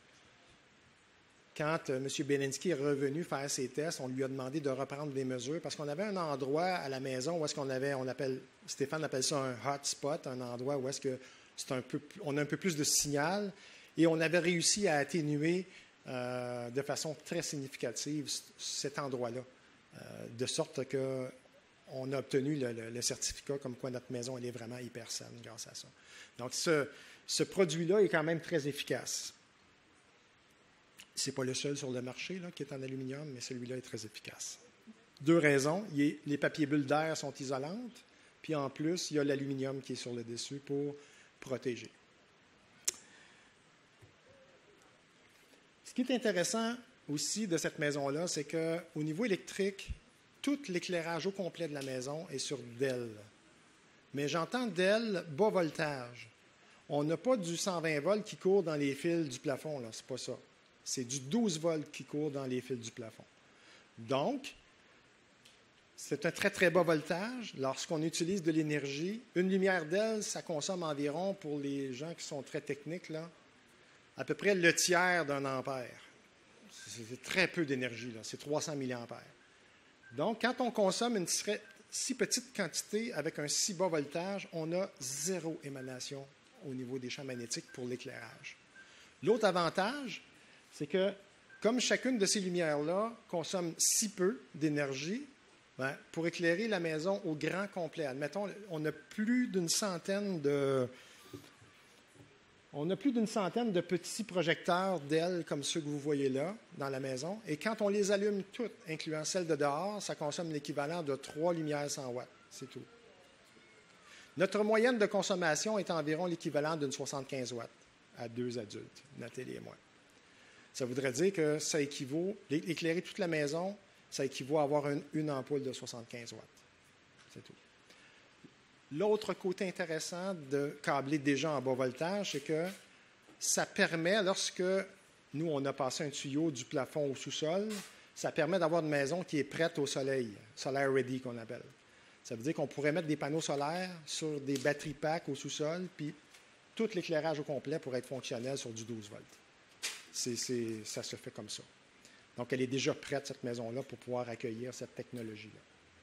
Speaker 2: Quand euh, M. Belinsky est revenu faire ses tests, on lui a demandé de reprendre des mesures parce qu'on avait un endroit à la maison où est-ce qu'on avait, on appelle, Stéphane appelle ça un hot spot, un endroit où est-ce que c'est un peu, on a un peu plus de signal, et on avait réussi à atténuer euh, de façon très significative cet endroit-là, euh, de sorte qu'on a obtenu le, le, le certificat comme quoi notre maison elle est vraiment hyper saine grâce à ça. Donc, ce, ce produit-là est quand même très efficace. Ce n'est pas le seul sur le marché là, qui est en aluminium, mais celui-là est très efficace. Deux raisons. Il est, les papiers bulles d'air sont isolantes, puis en plus, il y a l'aluminium qui est sur le dessus pour protéger. Ce qui est intéressant aussi de cette maison-là, c'est qu'au niveau électrique, tout l'éclairage au complet de la maison est sur D E L. Mais j'entends D E L bas voltage. On n'a pas du cent vingt volts qui court dans les fils du plafond, là. C'est pas ça. C'est du douze volts qui court dans les fils du plafond. Donc, C'est un très, très bas voltage. Lorsqu'on utilise de l'énergie, une lumière d'E L, ça consomme environ, pour les gens qui sont très techniques, là, à peu près le tiers d'un ampère. C'est très peu d'énergie, là. C'est trois cents milliampères. Donc, quand on consomme une si petite quantité avec un si bas voltage, on a zéro émanation au niveau des champs magnétiques pour l'éclairage. L'autre avantage, c'est que, comme chacune de ces lumières-là consomme si peu d'énergie, ben, pour éclairer la maison au grand complet, admettons, on a plus d'une centaine de... On a plus d'une centaine de petits projecteurs d'E L comme ceux que vous voyez là, dans la maison. Et quand on les allume toutes, incluant celles de dehors, ça consomme l'équivalent de trois lumières cent watts. C'est tout. Notre moyenne de consommation est environ l'équivalent d'une soixante-quinze watts à deux adultes, Nathalie et moi. Ça voudrait dire que ça équivaut, éclairer toute la maison, ça équivaut à avoir une, une ampoule de soixante-quinze watts. C'est tout. L'autre côté intéressant de câbler déjà en bas voltage, c'est que ça permet, lorsque nous, on a passé un tuyau du plafond au sous-sol, ça permet d'avoir une maison qui est prête au soleil, solar ready qu'on appelle. Ça veut dire qu'on pourrait mettre des panneaux solaires sur des batteries packs au sous-sol, puis tout l'éclairage au complet pourrait être fonctionnel sur du douze volts. C'est, c'est, ça se fait comme ça. Donc, elle est déjà prête, cette maison-là, pour pouvoir accueillir cette technologie-là.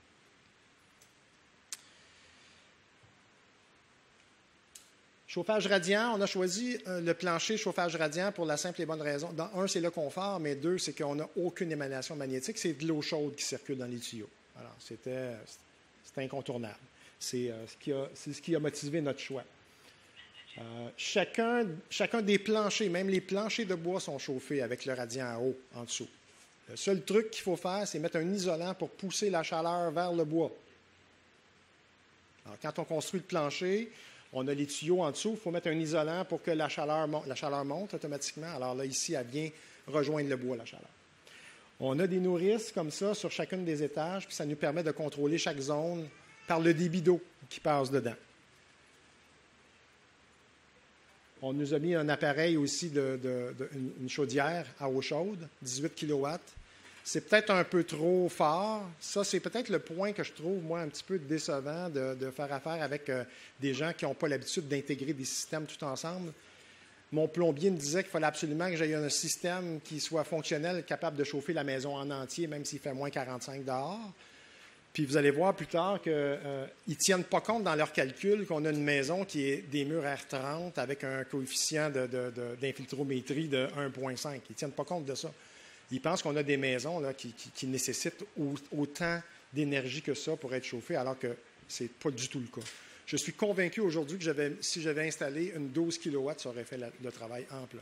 Speaker 2: Chauffage radiant, on a choisi le plancher chauffage radiant pour la simple et bonne raison. Dans un, c'est le confort, mais deux, c'est qu'on n'a aucune émanation magnétique. C'est de l'eau chaude qui circule dans les tuyaux. Alors, c'était, c'était incontournable. C'est, euh, ce qui a, c'est ce qui a motivé notre choix. Euh, chacun, chacun des planchers, même les planchers de bois, sont chauffés avec le radiant à eau en dessous. Le seul truc qu'il faut faire, c'est mettre un isolant pour pousser la chaleur vers le bois. Alors, quand on construit le plancher, on a les tuyaux en dessous, il faut mettre un isolant pour que la chaleur, monte, la chaleur monte automatiquement. Alors là, ici, elle vient rejoindre le bois, la chaleur. On a des nourrices comme ça sur chacune des étages, puis ça nous permet de contrôler chaque zone par le débit d'eau qui passe dedans. On nous a mis un appareil aussi, de, de, de, une chaudière à eau chaude, dix-huit kilowatts. C'est peut-être un peu trop fort. Ça, c'est peut-être le point que je trouve, moi, un petit peu décevant de, de faire affaire avec euh, des gens qui n'ont pas l'habitude d'intégrer des systèmes tout ensemble. Mon plombier me disait qu'il fallait absolument que j'aie un système qui soit fonctionnel, capable de chauffer la maison en entier, même s'il fait moins quarante-cinq dehors. Puis vous allez voir plus tard qu'ils euh, ne tiennent pas compte dans leurs calculs qu'on a une maison qui est des murs R trente avec un coefficient de, de, de, d'infiltrométrie de un virgule cinq. Ils ne tiennent pas compte de ça. Ils pensent qu'on a des maisons là, qui, qui, qui nécessitent autant d'énergie que ça pour être chauffées, alors que ce n'est pas du tout le cas. Je suis convaincu aujourd'hui que j'avais, si j'avais installé une douze kilowatts, ça aurait fait la, le travail amplement.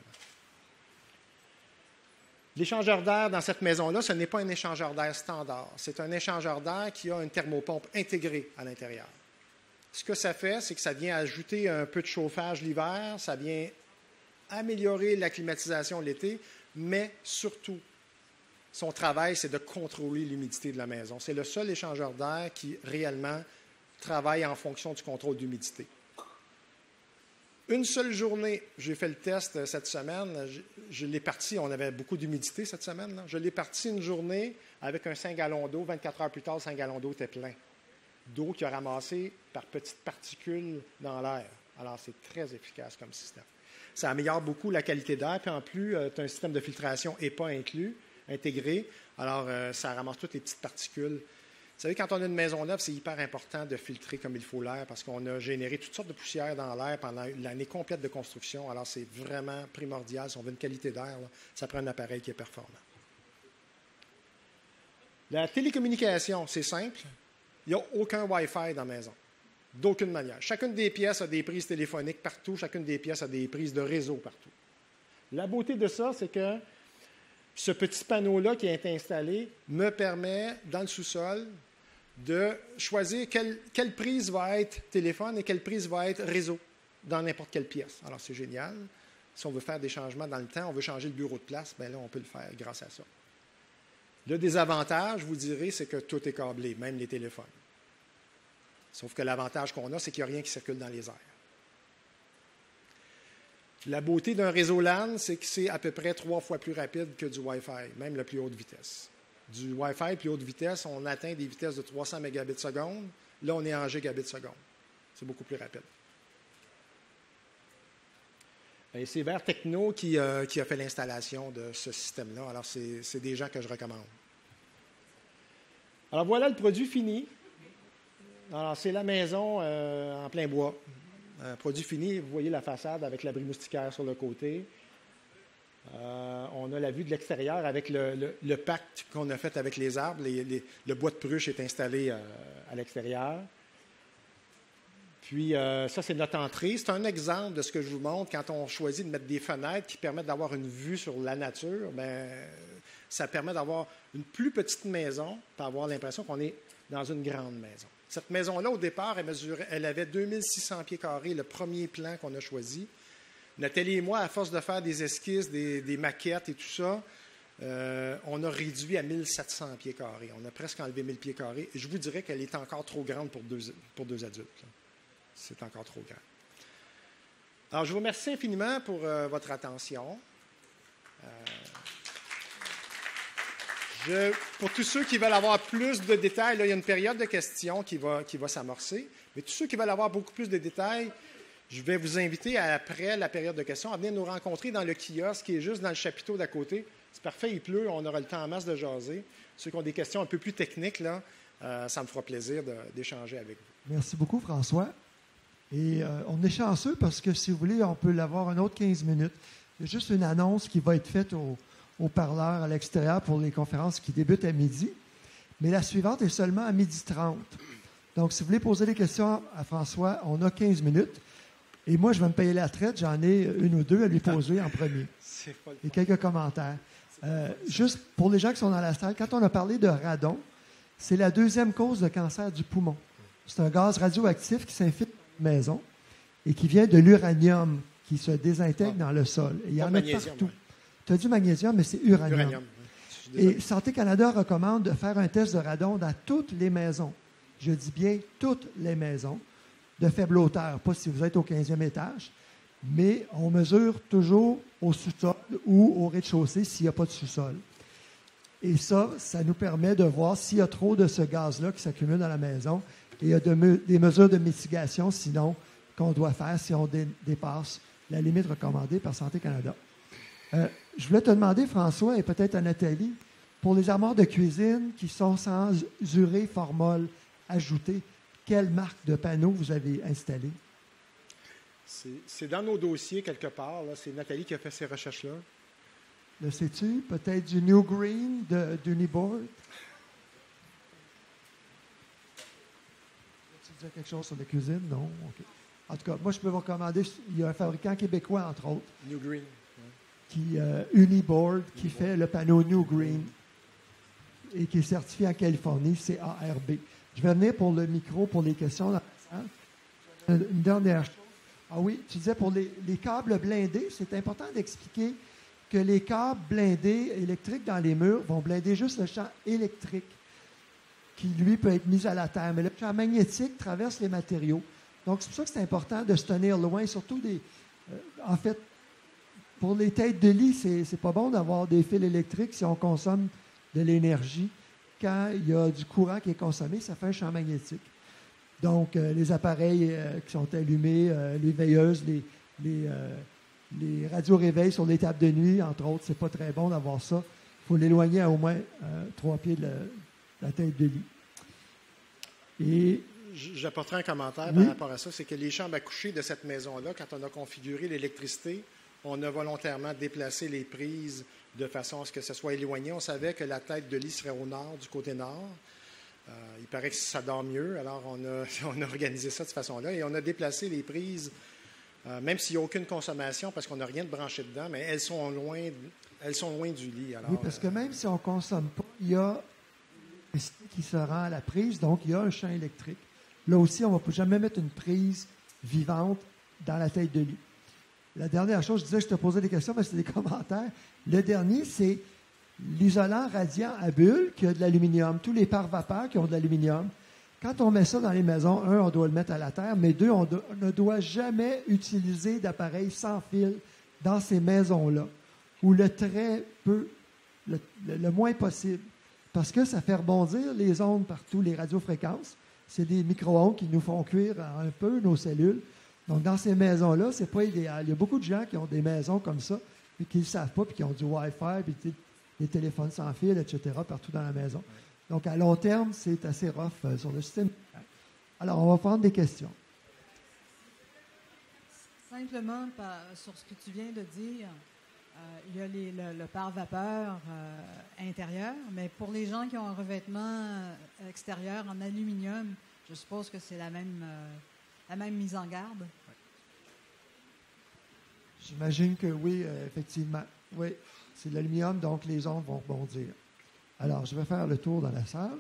Speaker 2: L'échangeur d'air dans cette maison-là, ce n'est pas un échangeur d'air standard. C'est un échangeur d'air qui a une thermopompe intégrée à l'intérieur. Ce que ça fait, c'est que ça vient ajouter un peu de chauffage l'hiver, ça vient améliorer la climatisation l'été, mais surtout, son travail, c'est de contrôler l'humidité de la maison. C'est le seul échangeur d'air qui, réellement, travaille en fonction du contrôle d'humidité. Une seule journée, j'ai fait le test cette semaine. Je, je l'ai parti, on avait beaucoup d'humidité cette semaine. Là. Je l'ai parti une journée avec un cinq gallons d'eau. vingt-quatre heures plus tard, le cinq gallons d'eau était plein. D'eau qui a ramassé par petites particules dans l'air. Alors, c'est très efficace comme système. Ça améliore beaucoup la qualité d'air. Puis en plus, euh, tu as un système de filtration E P A inclus, intégré. Alors, euh, ça ramasse toutes les petites particules. Vous savez, quand on a une maison neuve, c'est hyper important de filtrer comme il faut l'air parce qu'on a généré toutes sortes de poussières dans l'air pendant l'année complète de construction. Alors, c'est vraiment primordial. Si on veut une qualité d'air, là, ça prend un appareil qui est performant. La télécommunication, c'est simple. Il n'y a aucun Wi-Fi dans la maison. D'aucune manière. Chacune des pièces a des prises téléphoniques partout. Chacune des pièces a des prises de réseau partout. La beauté de ça, c'est que ce petit panneau-là qui est installé me permet, dans le sous-sol, de choisir quelle, quelle prise va être téléphone et quelle prise va être réseau dans n'importe quelle pièce. Alors, c'est génial. Si on veut faire des changements dans le temps, on veut changer le bureau de place, bien là, on peut le faire grâce à ça. Le désavantage, je vous dirais, c'est que tout est câblé, même les téléphones. Sauf que l'avantage qu'on a, c'est qu'il n'y a rien qui circule dans les airs. La beauté d'un réseau LAN, c'est que c'est à peu près trois fois plus rapide que du Wi-Fi, même la plus haute vitesse. du Wi-Fi puis haute vitesse, on atteint des vitesses de trois cents mégabits seconde. Là, on est en gigabits seconde. C'est beaucoup plus rapide. Et c'est Vert Techno qui, euh, qui a fait l'installation de ce système-là. Alors, c'est, c'est des gens que je recommande. Alors, voilà le produit fini. Alors, c'est la maison euh, en plein bois. Un produit fini, vous voyez la façade avec l'abri moustiquaire sur le côté. Euh, on a la vue de l'extérieur avec le, le, le pacte qu'on a fait avec les arbres. Les, les, le bois de pruche est installé euh, à l'extérieur. Puis, euh, ça, c'est notre entrée. C'est un exemple de ce que je vous montre quand on choisit de mettre des fenêtres qui permettent d'avoir une vue sur la nature. Bien, ça permet d'avoir une plus petite maison pour avoir l'impression qu'on est dans une grande maison. Cette maison-là, au départ, elle, mesurait, elle avait deux mille six cents pieds carrés, le premier plan qu'on a choisi. Nathalie et moi, à force de faire des esquisses, des, des maquettes et tout ça, euh, on a réduit à mille sept cents pieds carrés. On a presque enlevé mille pieds carrés. Et je vous dirais qu'elle est encore trop grande pour deux, pour deux adultes. Là. C'est encore trop grand. Alors, je vous remercie infiniment pour euh, votre attention. Euh, je, pour tous ceux qui veulent avoir plus de détails, là, il y a une période de questions qui va, qui va s'amorcer. Mais tous ceux qui veulent avoir beaucoup plus de détails, je vais vous inviter, à, après la période de questions, à venir nous rencontrer dans le kiosque qui est juste dans le chapiteau d'à côté. C'est parfait, il pleut, on aura le temps en masse de jaser. Ceux qui ont des questions un peu plus techniques, là, euh, ça me fera plaisir de, d'échanger avec vous.
Speaker 1: Merci beaucoup, François. Et euh, on est chanceux parce que, si vous voulez, on peut l'avoir un autre quinze minutes. Il y a juste une annonce qui va être faite au, au parleur à l'extérieur pour les conférences qui débutent à midi. Mais la suivante est seulement à midi trente. Donc, si vous voulez poser des questions à François, on a quinze minutes. Et moi, je vais me payer la traite. J'en ai une ou deux à lui poser en premier. Et quelques commentaires. Euh, juste pour les gens qui sont dans la salle, quand on a parlé de radon, c'est la deuxième cause de cancer du poumon. C'est un gaz radioactif qui s'infiltre maison et qui vient de l'uranium qui se désintègre ah. dans le sol. Et il y en a partout. Ouais. Tu as dit magnésium, mais c'est uranium. uranium ouais. Et Santé Canada recommande de faire un test de radon dans toutes les maisons. Je dis bien toutes les maisons de faible hauteur, pas si vous êtes au quinzième étage, mais on mesure toujours au sous-sol ou au rez-de-chaussée s'il n'y a pas de sous-sol. Et ça, ça nous permet de voir s'il y a trop de ce gaz-là qui s'accumule dans la maison. Et il y a de me, des mesures de mitigation, sinon, qu'on doit faire si on dé, dépasse la limite recommandée par Santé Canada. Euh, je voulais te demander, François, et peut-être à Nathalie, pour les armoires de cuisine qui sont sans urée formol ajoutée, quelle marque de panneaux vous avez installé?
Speaker 2: C'est, c'est dans nos dossiers quelque part. Là. C'est Nathalie qui a fait ces recherches-là.
Speaker 1: Le sais-tu? Peut-être du New Green de, d'Uniboard? Tu dis quelque chose sur la cuisine? Non? Okay. En tout cas, moi, je peux vous recommander, il y a un fabricant québécois, entre autres,
Speaker 2: New Green, ouais.
Speaker 1: qui, euh, Uniboard, qui
Speaker 2: Uniboard.
Speaker 1: fait le panneau New Green et qui est certifié en Californie, c'est A R B. Je vais venir pour le micro, pour les questions dans la salle. Une dernière chose. Ah oui, tu disais pour les, les câbles blindés, c'est important d'expliquer que les câbles blindés électriques dans les murs vont blinder juste le champ électrique qui, lui, peut être mis à la terre. Mais le champ magnétique traverse les matériaux. Donc, c'est pour ça que c'est important de se tenir loin, surtout des... Euh, en fait, pour les têtes de lit, c'est, c'est pas bon d'avoir des fils électriques si on consomme de l'énergie. Quand il y a du courant qui est consommé, ça fait un champ magnétique. Donc, euh, les appareils euh, qui sont allumés, euh, les veilleuses, les, les, euh, les radios-réveils sur les tables de nuit, entre autres, c'est pas très bon d'avoir ça. Il faut l'éloigner à au moins euh, trois pieds de la, de la tête de lit. Et...
Speaker 2: J'apporterai un commentaire
Speaker 1: oui.
Speaker 2: par rapport à ça. C'est que les chambres à coucher de cette maison-là, quand on a configuré l'électricité, on a volontairement déplacé les prises de façon à ce que ce soit éloigné. On savait que la tête de lit serait au nord, du côté nord. Euh, il paraît que ça dort mieux, alors on a, on a organisé ça de cette façon-là. Et on a déplacé les prises, euh, même s'il n'y a aucune consommation, parce qu'on n'a rien de branché dedans, mais elles sont loin, elles sont loin du lit. Alors,
Speaker 1: oui, parce que même si on ne consomme pas, il y a l'électricité qui se rend à la prise, donc il y a un champ électrique. Là aussi, on ne va jamais mettre une prise vivante dans la tête de lit. La dernière chose, je disais que je te posais des questions, mais c'est des commentaires. Le dernier, c'est l'isolant radiant à bulles qui a de l'aluminium. Tous les pare-vapeurs qui ont de l'aluminium. Quand on met ça dans les maisons, un, on doit le mettre à la terre, mais deux, on, do, on ne doit jamais utiliser d'appareils sans fil dans ces maisons-là, ou le très peu, le, le, le moins possible. parce que ça fait rebondir les ondes partout, les radiofréquences. C'est des micro-ondes qui nous font cuire un peu nos cellules. Donc, dans ces maisons-là, c'est pas idéal. Il y a beaucoup de gens qui ont des maisons comme ça, et qui ne le savent pas, puis qui ont du Wi-Fi, puis des téléphones sans fil, et cetera, partout dans la maison. Donc, à long terme, c'est assez rough euh, sur le système. Alors, on va prendre des questions.
Speaker 3: Simplement, par, sur ce que tu viens de dire, euh, il y a les, le, le pare-vapeur euh, intérieur, mais pour les gens qui ont un revêtement extérieur en aluminium, je suppose que c'est la même, euh, la même mise en garde.
Speaker 1: J'imagine que oui, euh, effectivement. Oui, c'est de l'aluminium, donc les ondes vont rebondir. Alors, je vais faire le tour dans la salle.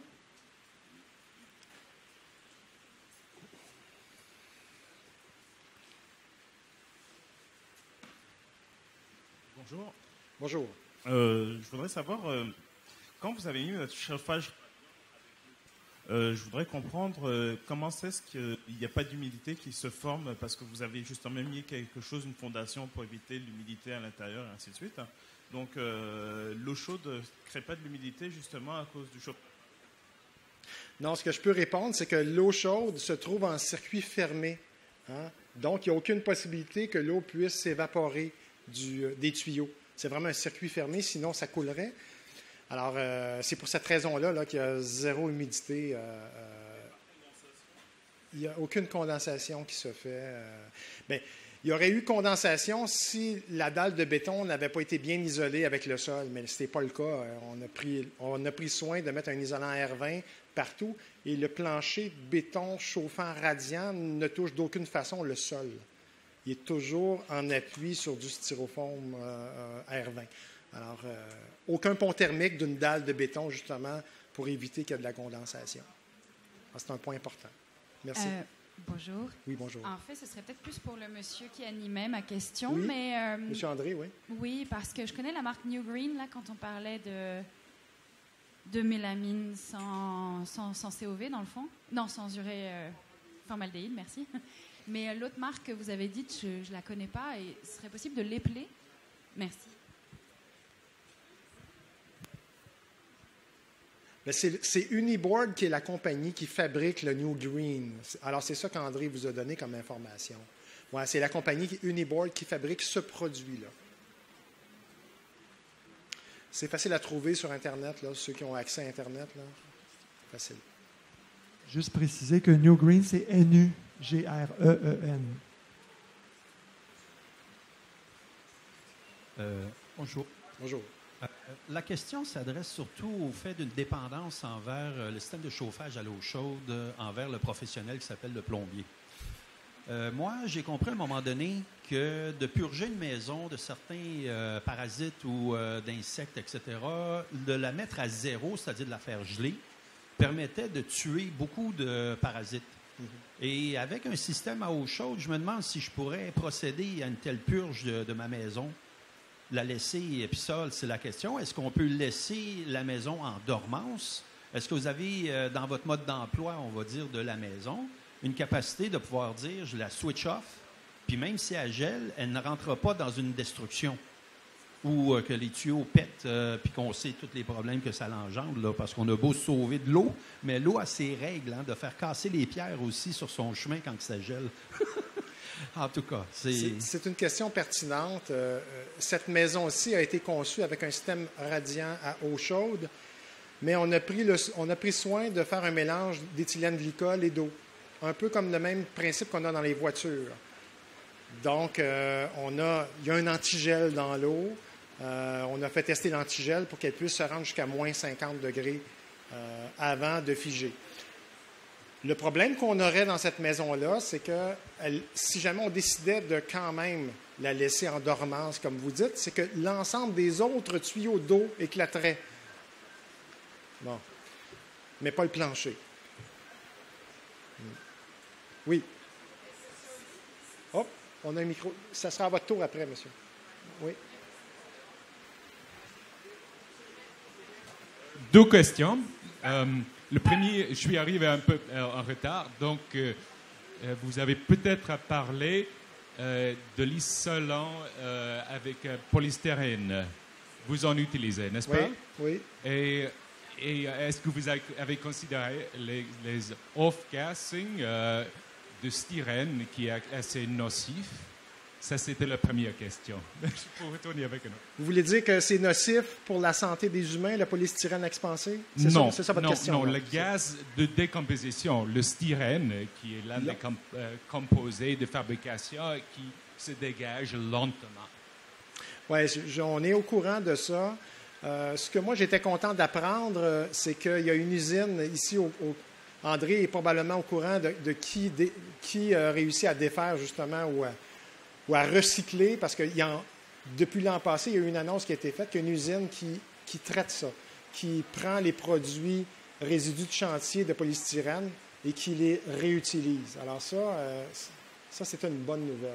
Speaker 4: Bonjour.
Speaker 2: Bonjour.
Speaker 4: Euh, je voudrais savoir, euh, quand vous avez mis votre chauffage, euh, je voudrais comprendre euh, comment c'est ce qu'il n'y a pas d'humidité qui se forme, parce que vous avez justement mis quelque chose, une fondation pour éviter l'humidité à l'intérieur et ainsi de suite. Donc euh, l'eau chaude ne crée pas de l'humidité justement à cause du chauffage.
Speaker 2: Non, ce que je peux répondre, c'est que l'eau chaude se trouve en circuit fermé. Hein? Donc, il n'y a aucune possibilité que l'eau puisse s'évaporer du, euh, des tuyaux. C'est vraiment un circuit fermé, sinon ça coulerait. Alors, euh, c'est pour cette raison-là là, qu'il y a zéro humidité. Euh, euh, il n'y a aucune condensation qui se fait. Euh, bien, il y aurait eu condensation si la dalle de béton n'avait pas été bien isolée avec le sol, mais ce n'était pas le cas. On a, pris, on a pris soin de mettre un isolant R vingt partout et le plancher de béton chauffant radiant ne touche d'aucune façon le sol. Il est toujours en appui sur du styrofoam euh, R vingt. Alors, euh, aucun pont thermique d'une dalle de béton, justement, pour éviter qu'il y ait de la condensation. Alors, c'est un point important. Merci.
Speaker 5: Euh, bonjour.
Speaker 2: Oui, bonjour.
Speaker 5: En fait, ce serait peut-être plus pour le monsieur qui animait ma question,
Speaker 2: Oui.
Speaker 5: mais... Euh,
Speaker 2: Monsieur André, oui.
Speaker 5: Oui, parce que je connais la marque New Green, là, quand on parlait de, de mélamine sans, sans, sans C O V, dans le fond. Non, sans urée euh, formaldéhyde, merci. Mais euh, l'autre marque que vous avez dite, je ne la connais pas, et ce serait possible de l'épeler? Merci.
Speaker 2: C'est, c'est Uniboard qui est la compagnie qui fabrique le New Green. Alors, c'est ça qu'André vous a donné comme information. Ouais, c'est la compagnie Uniboard qui fabrique ce produit-là. C'est facile à trouver sur Internet, là, ceux qui ont accès à Internet. Là. Facile.
Speaker 1: Juste préciser que New Green, c'est N U G R E E N.
Speaker 6: Euh, bonjour.
Speaker 2: Bonjour.
Speaker 6: Euh, la question s'adresse surtout au fait d'une dépendance envers euh, le système de chauffage à l'eau chaude, euh, envers le professionnel qui s'appelle le plombier. Euh, moi, j'ai compris à un moment donné que de purger une maison de certains euh, parasites ou euh, d'insectes, et cetera, de la mettre à zéro, c'est-à-dire de la faire geler, permettait de tuer beaucoup de parasites. Mm-hmm. Et avec un système à eau chaude, je me demande si je pourrais procéder à une telle purge de, de ma maison. La laisser, et puis ça, c'est la question. Est-ce qu'on peut laisser la maison en dormance? Est-ce que vous avez, euh, dans votre mode d'emploi, on va dire, de la maison, une capacité de pouvoir dire, je la switch off, puis même si elle gèle, elle ne rentre pas dans une destruction ou euh, que les tuyaux pètent, euh, puis qu'on sait tous les problèmes que ça l'engendre, là, parce qu'on a beau sauver de l'eau, mais l'eau a ses règles, hein, de faire casser les pierres aussi sur son chemin quand ça gèle. En tout cas, c'est...
Speaker 2: c'est... C'est une question pertinente. Euh, cette maison-ci a été conçue avec un système radiant à eau chaude, mais on a pris, le, on a pris soin de faire un mélange d'éthylène glycol et d'eau. Un peu comme le même principe qu'on a dans les voitures. Donc, euh, on a, il y a un antigel dans l'eau. Euh, on a fait tester l'antigel pour qu'elle puisse se rendre jusqu'à moins cinquante degrés euh, avant de figer. Le problème qu'on aurait dans cette maison-là, c'est que elle, si jamais on décidait de quand même la laisser en dormance, comme vous dites, c'est que l'ensemble des autres tuyaux d'eau éclateraient. Bon. Mais pas le plancher. Oui. Hop, on a un micro. Ça sera à votre tour après, monsieur. Oui.
Speaker 7: Deux questions. Euh, le premier, je suis arrivé un peu euh, en retard, donc euh, vous avez peut-être parlé euh, de l'isolant euh, avec euh, polystyrène. Vous en utilisez, n'est-ce pas?
Speaker 2: Oui, oui.
Speaker 7: Et, et est-ce que vous avez considéré les, les off-gassing euh, de styrène qui est assez nocif? Ça, c'était la première question. Je peux retourner avec un autre.
Speaker 2: Vous voulez dire que c'est nocif pour la santé des humains, le polystyrène expansé? C'est
Speaker 7: Non,
Speaker 2: ça, c'est ça votre
Speaker 7: non,
Speaker 2: question?
Speaker 7: non,
Speaker 2: là?
Speaker 7: le gaz de décomposition, le styrène, qui est l'un des com- euh, composés de fabrication qui se dégage lentement.
Speaker 2: Oui, on est au courant de ça. Euh, ce que moi, j'étais content d'apprendre, c'est qu'il y a une usine ici, au, au, André est probablement au courant de, de qui, de, qui a réussi à défaire justement ou à, ou à recycler, parce que il y a, depuis l'an passé, il y a eu une annonce qui a été faite qu'il y a une usine qui, qui traite ça, qui prend les produits résidus de chantier de polystyrène et qui les réutilise. Alors ça, euh, ça c'est une bonne nouvelle.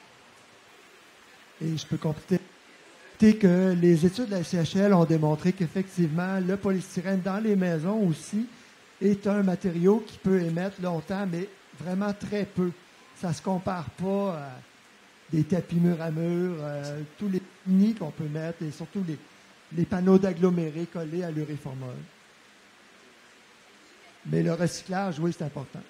Speaker 1: Et je peux compléter que les études de la C H L ont démontré qu'effectivement, le polystyrène dans les maisons aussi est un matériau qui peut émettre longtemps, mais vraiment très peu. Ça ne se compare pas à des tapis mur à mur, euh, tous les nids qu'on peut mettre et surtout les, les panneaux d'agglomérés collés à l'uréformol. Mais le recyclage, oui, c'est important.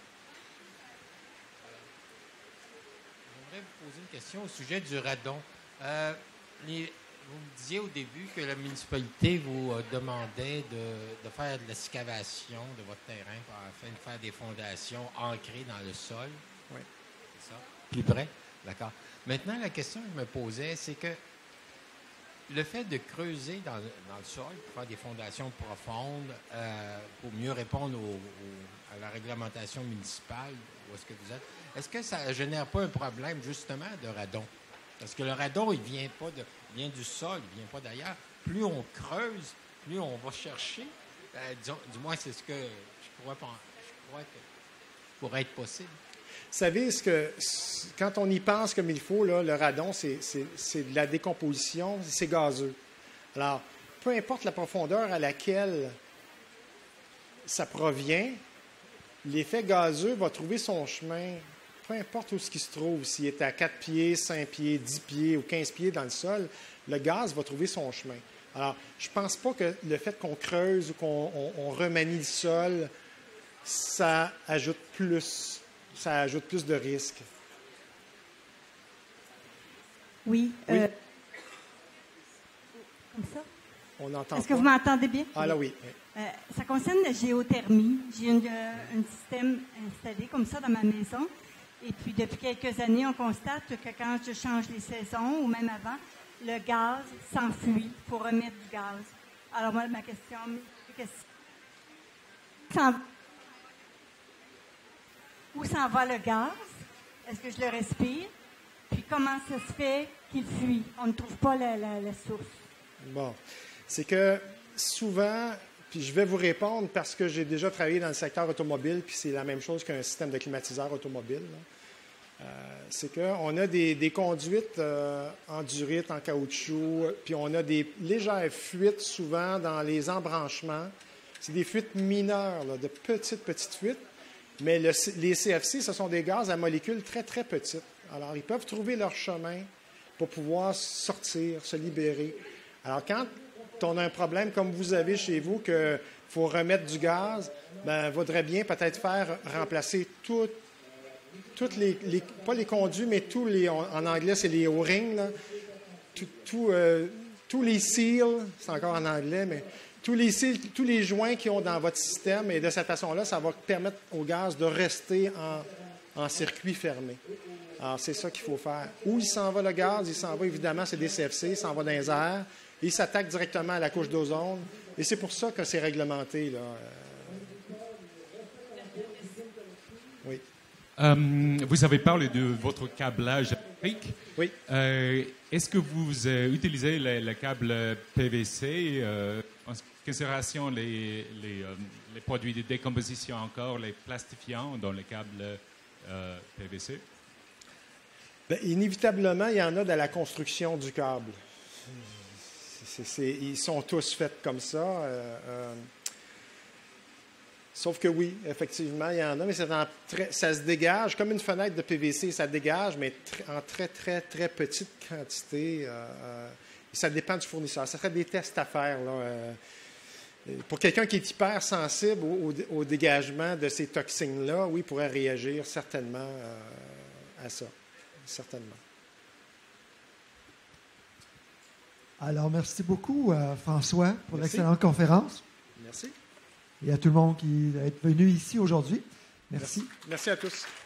Speaker 8: J'aimerais vous poser une question au sujet du radon. Euh, les, vous me disiez au début que la municipalité vous euh, demandait de, de faire de l'excavation de votre terrain afin de faire des fondations ancrées dans le sol.
Speaker 2: Oui.
Speaker 8: C'est ça? Plus près? D'accord. Maintenant, la question que je me posais, c'est que le fait de creuser dans, dans le sol pour faire des fondations profondes, euh, pour mieux répondre au, au, à la réglementation municipale, où est-ce que vous êtes, est-ce que ça ne génère pas un problème justement de radon? Parce que le radon, il vient pas de, il vient du sol, il vient pas d'ailleurs. Plus on creuse, plus on va chercher. Euh, disons, du moins, c'est ce que je crois, je crois que pourrait être possible.
Speaker 2: Vous savez, ce que, quand on y pense comme il faut, là, le radon, c'est, c'est, c'est de la décomposition, c'est gazeux. Alors, peu importe la profondeur à laquelle ça provient, l'effet gazeux va trouver son chemin, peu importe où ce qui se trouve, s'il est à quatre pieds, cinq pieds, dix pieds ou quinze pieds dans le sol, le gaz va trouver son chemin. Alors, je ne pense pas que le fait qu'on creuse ou qu'on on, on remanie le sol, ça ajoute plus. Ça ajoute plus de risques.
Speaker 9: Oui.
Speaker 2: oui.
Speaker 9: Euh, comme ça.
Speaker 2: On entend
Speaker 9: Est-ce
Speaker 2: pas.
Speaker 9: que vous m'entendez bien?
Speaker 2: Ah là, oui. oui.
Speaker 9: Euh, ça concerne la géothermie. J'ai une, euh, un système installé comme ça dans ma maison. Et puis, depuis quelques années, on constate que quand je change les saisons, ou même avant, le gaz s'enfuit pour remettre du gaz. Alors, moi, ma question, c'est que où s'en va le gaz? Est-ce que je le respire? Puis comment ça se fait qu'il fuit? On ne trouve pas la, la, la source. Bon.
Speaker 2: C'est que souvent, puis je vais vous répondre parce que j'ai déjà travaillé dans le secteur automobile, puis c'est la même chose qu'un système de climatiseur automobile. Euh, c'est qu'on a des, des conduites euh, en durite, en caoutchouc, puis on a des légères fuites souvent dans les embranchements. C'est des fuites mineures, là, de petites, petites fuites. Mais le, les C F C, ce sont des gaz à molécules très, très petites. Alors, ils peuvent trouver leur chemin pour pouvoir sortir, se libérer. Alors, quand on a un problème comme vous avez chez vous, qu'il faut remettre du gaz, bien, il vaudrait bien peut-être faire remplacer toutes, toutes les, les... pas les conduits, mais tous les... En anglais, c'est les O-rings, là. Tout, tout, euh, tous les seals, c'est encore en anglais, mais... Tous les, tous les joints qu'ils ont dans votre système, et de cette façon-là, ça va permettre au gaz de rester en, en circuit fermé. Alors, c'est ça qu'il faut faire. Où il s'en va le gaz? Il s'en va, évidemment, c'est des C F C, il s'en va dans les airs, il s'attaque directement à la couche d'ozone, et c'est pour ça que c'est réglementé, là. Oui.
Speaker 7: Euh, vous avez parlé de votre câblage électrique.
Speaker 2: Oui.
Speaker 7: Euh, est-ce que vous euh, utilisez le, le câble P V C euh, en considération les, les, euh, les produits de décomposition encore, les plastifiants dans le câble euh, P V C?
Speaker 2: Bien, inévitablement, il y en a dans la construction du câble. C'est, c'est, ils sont tous faits comme ça. Euh, euh, Sauf que oui, effectivement, il y en a, mais c'est en très, ça se dégage comme une fenêtre de P V C, ça dégage, mais tr- en très, très, très petite quantité. Euh, euh, ça dépend du fournisseur. Ça serait des tests à faire, là. Euh, pour quelqu'un qui est hypersensible au, au, au dégagement de ces toxines-là, oui, il pourrait réagir certainement euh, à ça. Certainement.
Speaker 1: Alors, merci beaucoup, euh, François, pour
Speaker 2: Merci.
Speaker 1: l'excellente conférence.
Speaker 2: Merci.
Speaker 1: Et à tout le monde qui est venu ici aujourd'hui. Merci.
Speaker 2: Merci, merci à tous.